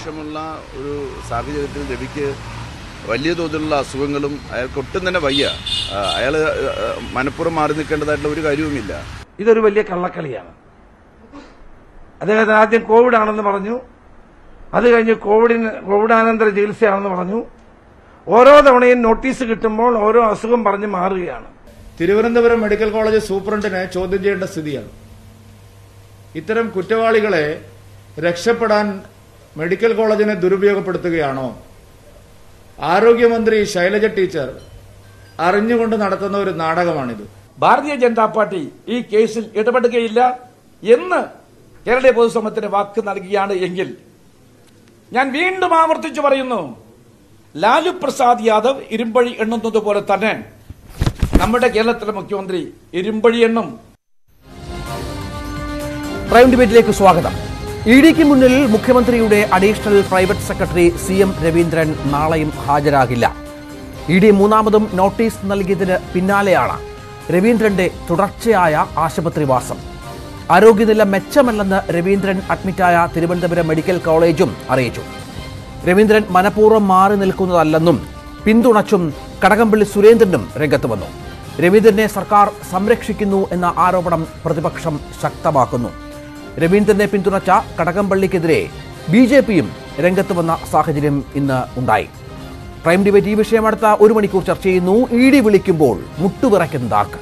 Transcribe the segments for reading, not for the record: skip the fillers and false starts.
ശേഷമുള്ള ഒരു സാഹചര്യത്തിൽ രവിക്ക് വലിയ തോതിലുള്ള അസുഖങ്ങളും അയാൾക്ക് ഒട്ടും തന്നെ വയ്യ. അയാൾ മനഃപൂർവ്വം മാറി നിൽക്കേണ്ടതായിട്ടുള്ള ഒരു കാര്യവുമില്ല. ഇതൊരു വലിയ കള്ളക്കളിയാണ്. അദ്ദേഹത്തിന് ആദ്യം കോവിഡ് ആണെന്ന് പറഞ്ഞു, അത് കഴിഞ്ഞ് കോവിഡാനന്തര ചികിത്സയാണെന്ന് പറഞ്ഞു. ഓരോ തവണയും നോട്ടീസ് കിട്ടുമ്പോൾ ഓരോ അസുഖം പറഞ്ഞ് മാറുകയാണ്. തിരുവനന്തപുരം മെഡിക്കൽ കോളേജ് സൂപ്രണ്ടിനെ ചോദ്യം ചെയ്യേണ്ട സ്ഥിതിയാണ്. ഇത്തരം കുറ്റവാളികളെ രക്ഷപ്പെടാൻ മെഡിക്കൽ കോളേജിനെ ദുരുപയോഗപ്പെടുത്തുകയാണോ? ആരോഗ്യമന്ത്രി ശൈലജ ടീച്ചർ അറിഞ്ഞുകൊണ്ട് നടത്തുന്ന ഒരു നാടകമാണിത്. ഭാരതീയ ജനതാ പാർട്ടി ഈ കേസിൽ ഇടപെടുകയില്ല എന്ന് കേരളീയ പൊതുസമൂഹത്തിന് വാക്ക് നൽകുകയാണ് എങ്കിൽ ഞാൻ വീണ്ടും ആവർത്തിച്ചു പറയുന്നു, ലാലു പ്രസാദ് യാദവ് ഇരുമ്പഴി എണ്ണുന്നത് പോലെ തന്നെ നമ്മുടെ കേരളത്തിലെ മുഖ്യമന്ത്രി ഇരുമ്പഴി എണ്ണും. പ്രൈം ഡിബേറ്റിലേക്ക് സ്വാഗതം. ഇഡിക്ക് മുന്നിൽ മുഖ്യമന്ത്രിയുടെ additional private secretary CM Raveendran നാളെയും ഹാജരാകില്ല. ഇഡി മൂന്നാമതും നോട്ടീസ് നൽകിയതിന് പിന്നാലെയാണ് രവീന്ദ്രന്റെ തുടർച്ചയായ ആശുപത്രിവാസം. ആരോഗ്യനില മെച്ചമല്ലെന്ന് രവീന്ദ്രൻ അഡ്മിറ്റായ തിരുവനന്തപുരം മെഡിക്കൽ കോളേജും അറിയിച്ചു. രവീന്ദ്രൻ മനഃപൂർവ്വം മാറി നിൽക്കുന്നതല്ലെന്നും പിന്തുണച്ചും കടകംപള്ളി സുരേന്ദ്രനും രംഗത്ത് വന്നു. രവീന്ദ്രനെ സർക്കാർ സംരക്ഷിക്കുന്നു എന്ന ആരോപണം പ്രതിപക്ഷം ശക്തമാക്കുന്നു. രവീന്ദ്രനെ പിന്തുണച്ച കടകംപള്ളിക്കെതിരെ BJPയും രംഗത്ത് വന്ന സാഹചര്യം ഇന്ന് ഉണ്ടായി. പ്രൈം ഡിബേറ്റ് ഈ വിഷയം അടുത്ത 1 മണിക്കൂർ ചർച്ച ചെയ്യുന്നു. ഇഡി വിളിക്കുമ്പോൾ മുട്ടുവിറയ്ക്കുന്നതാർക്ക്?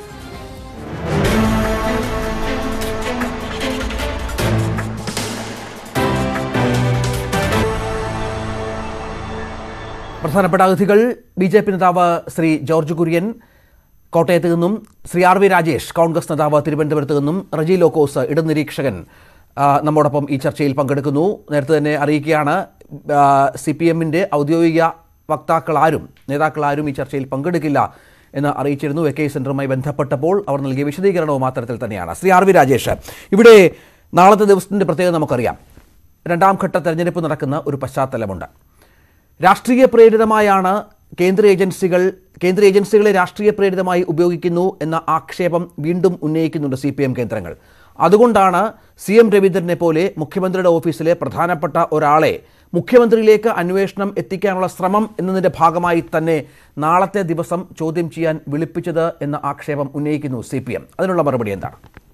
പ്രധാനപ്പെട്ട അതിഥികൾ BJP നേതാവ് ശ്രീ ജോർജ് കുര്യൻ കോട്ടയത്ത് നിന്നും, ശ്രീ RV രാജേഷ് കോൺഗ്രസ് നേതാവ് തിരുവനന്തപുരത്ത് നിന്നും, റജി ലോക്കോസ് ഇടനിരീക്ഷകൻ നമ്മോടൊപ്പം ഈ ചർച്ചയിൽ പങ്കെടുക്കുന്നു. നേരത്തെ തന്നെ അറിയിക്കുകയാണ്, CPMന്റെ ഔദ്യോഗിക നേതാക്കളാരും ഈ ചർച്ചയിൽ പങ്കെടുക്കില്ല എന്ന് അറിയിച്ചിരുന്നു. AK സെന്ററുമായി ബന്ധപ്പെട്ടപ്പോൾ അവർ നൽകിയ വിശദീകരണവും അത്തരത്തിൽ തന്നെയാണ്. ശ്രീ RV രാജേഷ്, ഇവിടെ നാളത്തെ ദിവസത്തിൻ്റെ പ്രത്യേകത നമുക്കറിയാം. 2ാം ഘട്ട തെരഞ്ഞെടുപ്പ് നടക്കുന്ന ഒരു പശ്ചാത്തലമുണ്ട്. രാഷ്ട്രീയ പ്രേരിതമായാണ് കേന്ദ്ര ഏജൻസികളെ രാഷ്ട്രീയ പ്രേരിതമായി ഉപയോഗിക്കുന്നു എന്ന ആക്ഷേപം വീണ്ടും ഉന്നയിക്കുന്നുണ്ട് CPM കേന്ദ്രങ്ങൾ. അതുകൊണ്ടാണ് CM രവീന്ദ്രനെ പോലെ മുഖ്യമന്ത്രിയുടെ ഓഫീസിലെ പ്രധാനപ്പെട്ട ഒരാളെ മുഖ്യമന്ത്രിയിലേക്ക് അന്വേഷണം എത്തിക്കാനുള്ള ശ്രമം എന്നതിൻ്റെ ഭാഗമായി തന്നെ നാളത്തെ ദിവസം ചോദ്യം ചെയ്യാൻ വിളിപ്പിച്ചത് എന്ന ആക്ഷേപം ഉന്നയിക്കുന്നു CPM. അതിനുള്ള മറുപടി എന്താണ്?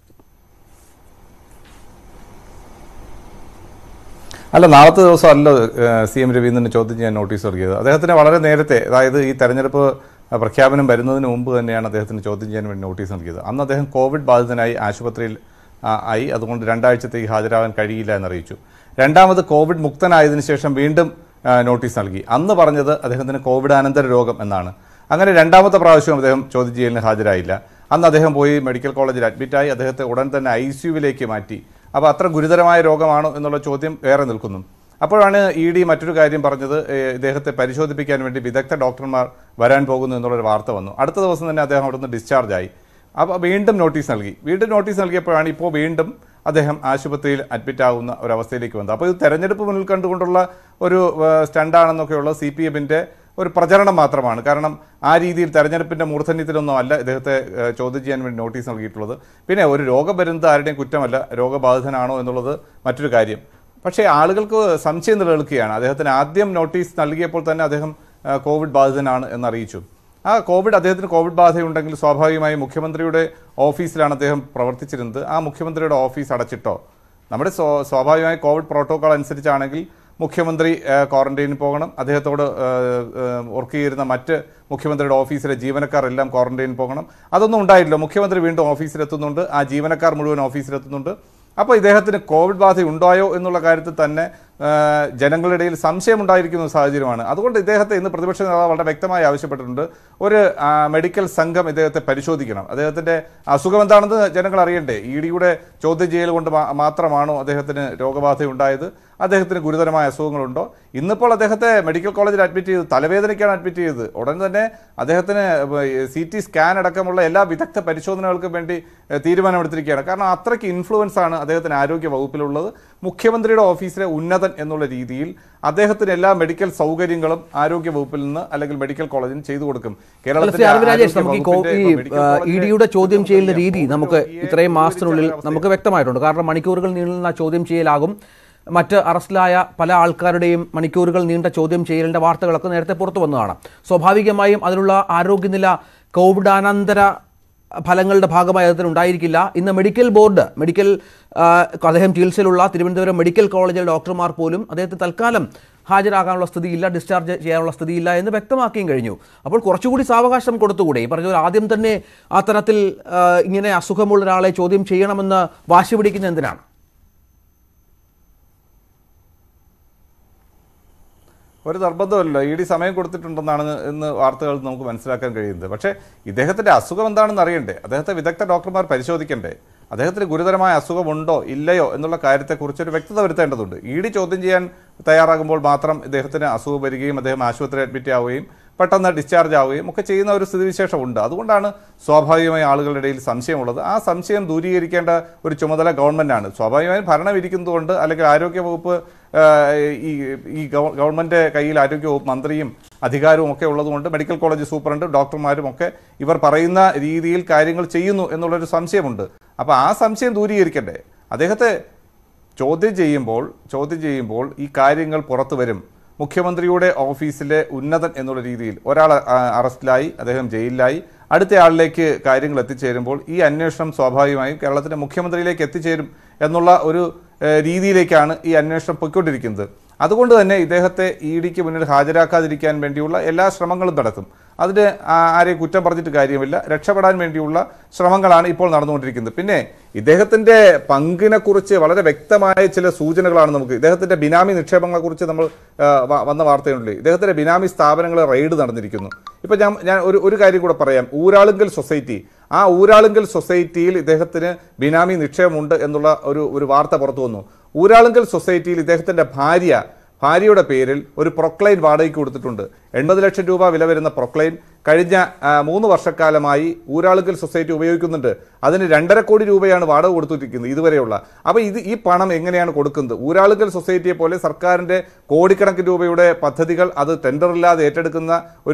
അല്ല, നാളത്തെ ദിവസം അല്ല CM രവീന്ദ്രനെ ചോദ്യം ചെയ്യാൻ നോട്ടീസ് നൽകിയത്. അദ്ദേഹത്തിന് വളരെ നേരത്തെ, അതായത് ഈ തെരഞ്ഞെടുപ്പ് പ്രഖ്യാപനം വരുന്നതിന് മുമ്പ് തന്നെയാണ് അദ്ദേഹത്തിന് ചോദ്യം ചെയ്യാൻ വേണ്ടി നോട്ടീസ് നൽകിയത്. അന്ന് അദ്ദേഹം കോവിഡ് ബാധിതനായി ആശുപത്രിയിൽ ആയി, അതുകൊണ്ട് 2 ആഴ്ചത്തേക്ക് ഹാജരാകാൻ കഴിയില്ല എന്നറിയിച്ചു. രണ്ടാമത് കോവിഡ് മുക്തനായതിനു ശേഷം വീണ്ടും നോട്ടീസ് നൽകി. അന്ന് പറഞ്ഞത് അദ്ദേഹത്തിന് കോവിഡാനന്തര രോഗം എന്നാണ്. അങ്ങനെ 2ാമത്തെ പ്രാവശ്യം അദ്ദേഹം ചോദ്യം ചെയ്യലിന് ഹാജരായില്ല. അന്ന് അദ്ദേഹം പോയി മെഡിക്കൽ കോളേജിൽ അഡ്മിറ്റായി. അദ്ദേഹത്തെ ഉടൻ തന്നെ ICUവിലേക്ക് മാറ്റി. അപ്പോൾ അത്ര ഗുരുതരമായ രോഗമാണോ എന്നുള്ള ചോദ്യം വേറെ നിൽക്കുന്നു. അപ്പോഴാണ് ED മറ്റൊരു കാര്യം പറഞ്ഞത്, ഇദ്ദേഹത്തെ പരിശോധിപ്പിക്കാൻ വേണ്ടി വിദഗ്ധ ഡോക്ടർമാർ വരാൻ പോകുന്നു എന്നുള്ളൊരു വാർത്ത വന്നു. അടുത്ത ദിവസം തന്നെ അദ്ദേഹം അവിടുന്ന് ഡിസ്ചാർജായി. അപ്പോൾ വീണ്ടും നോട്ടീസ് നൽകിയപ്പോഴാണ് ഇപ്പോൾ വീണ്ടും അദ്ദേഹം ആശുപത്രിയിൽ അഡ്മിറ്റ് ആകുന്ന ഒരവസ്ഥയിലേക്ക് വന്നത്. അപ്പോൾ ഇത് തെരഞ്ഞെടുപ്പ് മുന്നിൽ കണ്ടുകൊണ്ടുള്ള ഒരു സ്റ്റണ്ടാണെന്നൊക്കെയുള്ള CPMന്റെ ഒരു പ്രചരണം മാത്രമാണ്. കാരണം ആ രീതിയിൽ തെരഞ്ഞെടുപ്പിൻ്റെ മൂർധന്യത്തിലൊന്നും അല്ല ഇദ്ദേഹത്തെ ചോദ്യം ചെയ്യാൻ വേണ്ടി നോട്ടീസ് നൽകിയിട്ടുള്ളത്. പിന്നെ ഒരു രോഗം വരുന്നത് ആരുടെയും കുറ്റമല്ല, രോഗബാധിതനാണോ എന്നുള്ളത് മറ്റൊരു കാര്യം. പക്ഷേ ആളുകൾക്ക് സംശയം നിലനിൽക്കുകയാണ്. അദ്ദേഹത്തിന് ആദ്യം നോട്ടീസ് നൽകിയപ്പോൾ തന്നെ അദ്ദേഹം കോവിഡ് ബാധിതനാണ് എന്നറിയിച്ചു. അദ്ദേഹത്തിന് കോവിഡ് ബാധയുണ്ടെങ്കിൽ സ്വാഭാവികമായും മുഖ്യമന്ത്രിയുടെ ഓഫീസിലാണ് അദ്ദേഹം പ്രവർത്തിച്ചിരുന്നത്. ആ മുഖ്യമന്ത്രിയുടെ ഓഫീസ് അടച്ചിട്ടോ? നമ്മുടെ സ്വാഭാവികമായി കോവിഡ് പ്രോട്ടോകോൾ അനുസരിച്ചാണെങ്കിൽ മുഖ്യമന്ത്രി ക്വാറന്റൈനിൽ പോകണം. അദ്ദേഹത്തോട് വർക്ക് ചെയ്യുന്ന മറ്റ് മുഖ്യമന്ത്രിയുടെ ഓഫീസിലെ ജീവനക്കാർ എല്ലാം ക്വാറന്റൈനിൽ പോകണം. അതൊന്നും ഉണ്ടായില്ല. മുഖ്യമന്ത്രി വീണ്ടും ഓഫീസിലെത്തുന്നുണ്ട്, ആ ജീവനക്കാർ മുഴുവൻ ഓഫീസിലെത്തുന്നുണ്ട്. അപ്പോൾ ഇദ്ദേഹത്തിന് കോവിഡ് ബാധ ഉണ്ടായോ എന്നുള്ള കാര്യത്തിൽ തന്നെ ജനങ്ങളുടെ ഇടയിൽ സംശയമുണ്ടായിരിക്കുന്ന സാഹചര്യമാണ്. അതുകൊണ്ട് ഇദ്ദേഹത്തെ ഇന്ന് പ്രതിപക്ഷ നേതാവ് വളരെ വ്യക്തമായി ആവശ്യപ്പെട്ടിട്ടുണ്ട്, ഒരു മെഡിക്കൽ സംഘം ഇദ്ദേഹത്തെ പരിശോധിക്കണം. അദ്ദേഹത്തിൻ്റെ അസുഖം എന്താണെന്ന് ജനങ്ങൾ അറിയണ്ടേ? EDയുടെ ചോദ്യം ചെയ്യൽ കൊണ്ട് മാത്രമാണോ അദ്ദേഹത്തിന് രോഗബാധയുണ്ടായത്? അദ്ദേഹത്തിന് ഗുരുതരമായ അസുഖങ്ങളുണ്ടോ? ഇന്നിപ്പോൾ അദ്ദേഹത്തെ മെഡിക്കൽ കോളേജിൽ അഡ്മിറ്റ് ചെയ്ത് തലവേദനയ്ക്കാണ് അഡ്മിറ്റ് ചെയ്തത്. ഉടൻ തന്നെ അദ്ദേഹത്തിന് CT സ്കാൻ അടക്കമുള്ള എല്ലാ വിദഗ്ധ പരിശോധനകൾക്കും വേണ്ടി തീരുമാനമെടുത്തിരിക്കുകയാണ്. കാരണം അത്രയ്ക്ക് ഇൻഫ്ലുവൻസ് ആണ് അദ്ദേഹത്തിന് ആരോഗ്യ വകുപ്പിലുള്ളത്. മുഖ്യമന്ത്രിയുടെ ഓഫീസിലെ ഉന്നതൻ എന്നുള്ള രീതിയിൽ അദ്ദേഹത്തിന് എല്ലാ മെഡിക്കൽ സൗകര്യങ്ങളും ആരോഗ്യ വകുപ്പിൽ നിന്ന് അല്ലെങ്കിൽ മെഡിക്കൽ കോളേജിന് ചെയ്തു കൊടുക്കും. കേരളത്തിലെ EDയുടെ ചോദ്യം ചെയ്യലിന്റെ രീതി നമുക്ക് ഇത്രയും മാസത്തിനുള്ളിൽ നമുക്ക് വ്യക്തമായിട്ടുണ്ട്. കാരണം മണിക്കൂറുകൾ നീളുന്ന ചോദ്യം ചെയ്യലാകും. മറ്റ് അറസ്റ്റിലായ പല ആൾക്കാരുടെയും മണിക്കൂറുകൾ നീണ്ട ചോദ്യം ചെയ്യലിൻ്റെ വാർത്തകളൊക്കെ നേരത്തെ പുറത്തു വന്നതാണ്. സ്വാഭാവികമായും അതിനുള്ള ആരോഗ്യനില കോവിഡാനന്തര ഫലങ്ങളുടെ ഭാഗമായി അദ്ദേഹത്തിന് ഉണ്ടായിരിക്കില്ല. ഇന്ന് മെഡിക്കൽ ബോർഡ് അദ്ദേഹം ചികിത്സയിലുള്ള തിരുവനന്തപുരം മെഡിക്കൽ കോളേജിലെ ഡോക്ടർമാർ പോലും അദ്ദേഹത്തിന് തൽക്കാലം ഹാജരാകാനുള്ള സ്ഥിതിയില്ല, ഡിസ്ചാർജ് ചെയ്യാനുള്ള സ്ഥിതിയില്ല എന്ന് വ്യക്തമാക്കുകയും കഴിഞ്ഞു. അപ്പോൾ കുറച്ചുകൂടി സാവകാശം കൊടുത്തുകൂടെ? ഈ പറഞ്ഞ ആദ്യം തന്നെ ആ തരത്തിൽ ഇങ്ങനെ അസുഖമുള്ള ഒരാളെ ചോദ്യം ചെയ്യണമെന്ന് വാശി പിടിക്കുന്ന എന്തിനാണ്? ഒരു നിർബന്ധമല്ല. ഇ ഡി സമയം കൊടുത്തിട്ടുണ്ടെന്നാണ് ഇന്ന് വാർത്തകൾ നമുക്ക് മനസ്സിലാക്കാൻ കഴിയുന്നത്. പക്ഷേ ഇദ്ദേഹത്തിൻ്റെ അസുഖം എന്താണെന്ന് അറിയണ്ടേ? അദ്ദേഹത്തെ വിദഗ്ധ ഡോക്ടർമാർ പരിശോധിക്കണ്ടേ? അദ്ദേഹത്തിന് ഗുരുതരമായ അസുഖമുണ്ടോ ഇല്ലയോ എന്നുള്ള കാര്യത്തെക്കുറിച്ച് ഒരു വ്യക്തത വരുത്തേണ്ടതുണ്ട്. ഇ ഡി ചോദ്യം ചെയ്യാൻ തയ്യാറാകുമ്പോൾ മാത്രം ഇദ്ദേഹത്തിന് അസുഖം വരികയും അദ്ദേഹം ആശുപത്രി അഡ്മിറ്റ് ആവുകയും പെട്ടെന്ന് ഡിസ്ചാർജ് ആവുകയും ഒക്കെ ചെയ്യുന്ന ഒരു സ്ഥിതിവിശേഷമുണ്ട്. അതുകൊണ്ടാണ് സ്വാഭാവികമായി ആളുകളുടെ ഇടയിൽ സംശയമുള്ളത്. ആ സംശയം ദൂരീകരിക്കേണ്ട ഒരു ചുമതല ഗവൺമെൻറ്റാണ്. സ്വാഭാവികമായും ഭരണം ഇരിക്കുന്നതുകൊണ്ട്, അല്ലെങ്കിൽ ആരോഗ്യവകുപ്പ് ഈ ഗവൺമെൻറ് കയ്യിൽ ആരോഗ്യവകുപ്പ് മന്ത്രിയും അധികാരവും ഒക്കെ ഉള്ളതുകൊണ്ട് മെഡിക്കൽ കോളേജ് സൂപ്രണ്ട് ഡോക്ടർമാരും ഒക്കെ ഇവർ പറയുന്ന രീതിയിൽ കാര്യങ്ങൾ ചെയ്യുന്നു എന്നുള്ളൊരു സംശയമുണ്ട്. അപ്പോൾ ആ സംശയം ദൂരീകരിക്കണ്ടേ? അദ്ദേഹത്തെ ചോദ്യം ചെയ്യുമ്പോൾ ഈ കാര്യങ്ങൾ പുറത്തു വരും. മുഖ്യമന്ത്രിയുടെ ഓഫീസിലെ ഉന്നതൻ എന്നുള്ള രീതിയിൽ ഒരാൾ അറസ്റ്റിലായി, അദ്ദേഹം ജയിലിലായി, അടുത്തയാളിലേക്ക് കാര്യങ്ങൾ എത്തിച്ചേരുമ്പോൾ ഈ അന്വേഷണം സ്വാഭാവികമായും കേരളത്തിൻ്റെ മുഖ്യമന്ത്രിയിലേക്ക് എത്തിച്ചേരും എന്നുള്ള ഒരു രീതിയിലേക്കാണ് ഈ അന്വേഷണം പോയിക്കൊണ്ടിരിക്കുന്നത്. അതുകൊണ്ട് തന്നെ ഇദ്ദേഹത്തെ ഇ ഡിക്ക് മുന്നിൽ ഹാജരാക്കാതിരിക്കാൻ വേണ്ടിയുള്ള എല്ലാ ശ്രമങ്ങളും നടത്തും. അതിന് ആരെയും കുറ്റം പറഞ്ഞിട്ട് കാര്യമില്ല. രക്ഷപ്പെടാൻ വേണ്ടിയുള്ള ശ്രമങ്ങളാണ് ഇപ്പോൾ നടന്നുകൊണ്ടിരിക്കുന്നത്. പിന്നെ ഇദ്ദേഹത്തിൻ്റെ പങ്കിനെക്കുറിച്ച് വളരെ വ്യക്തമായ ചില സൂചനകളാണ് നമുക്ക്. ഇദ്ദേഹത്തിൻ്റെ ബിനാമി നിക്ഷേപങ്ങളെക്കുറിച്ച് നമ്മൾ വന്ന വാർത്തയുണ്ട്. ഇദ്ദേഹത്തിൻ്റെ ബിനാമി സ്ഥാപനങ്ങളെ റെയ്ഡ് നടന്നിരിക്കുന്നു. ഇപ്പം ഞാൻ ഒരു കാര്യം കൂടെ പറയാം. ഊരാളുങ്കൽ സൊസൈറ്റി, ആ ഊരാളുങ്കൽ സൊസൈറ്റിയിൽ ഇദ്ദേഹത്തിന് ബിനാമി നിക്ഷേപമുണ്ട് എന്നുള്ള ഒരു വാർത്ത പുറത്തു വന്നു. ഊരാളുങ്കൽ സൊസൈറ്റിയിൽ ഇദ്ദേഹത്തിൻ്റെ ഭാര്യയുടെ പേരിൽ ഒരു പ്രൊക്ലൈൻ വാടകയ്ക്ക് കൊടുത്തിട്ടുണ്ട്. 80 ലക്ഷം രൂപ വില വരുന്ന പ്രൊക്ലൈൻ കഴിഞ്ഞ 3 വർഷക്കാലമായി ഊരാളുങ്കൽ സൊസൈറ്റി ഉപയോഗിക്കുന്നുണ്ട്. അതിന് 2.5 കോടി രൂപയാണ് വാടക കൊടുത്തിരിക്കുന്നത് ഇതുവരെയുള്ള. അപ്പോൾ ഈ പണം എങ്ങനെയാണ് കൊടുക്കുന്നത്? ഊരാളുങ്കൽ സൊസൈറ്റിയെ പോലെ സർക്കാരിൻ്റെ കോടിക്കണക്കിന് രൂപയുടെ പദ്ധതികൾ അത് ടെൻഡറില്ലാതെ ഏറ്റെടുക്കുന്ന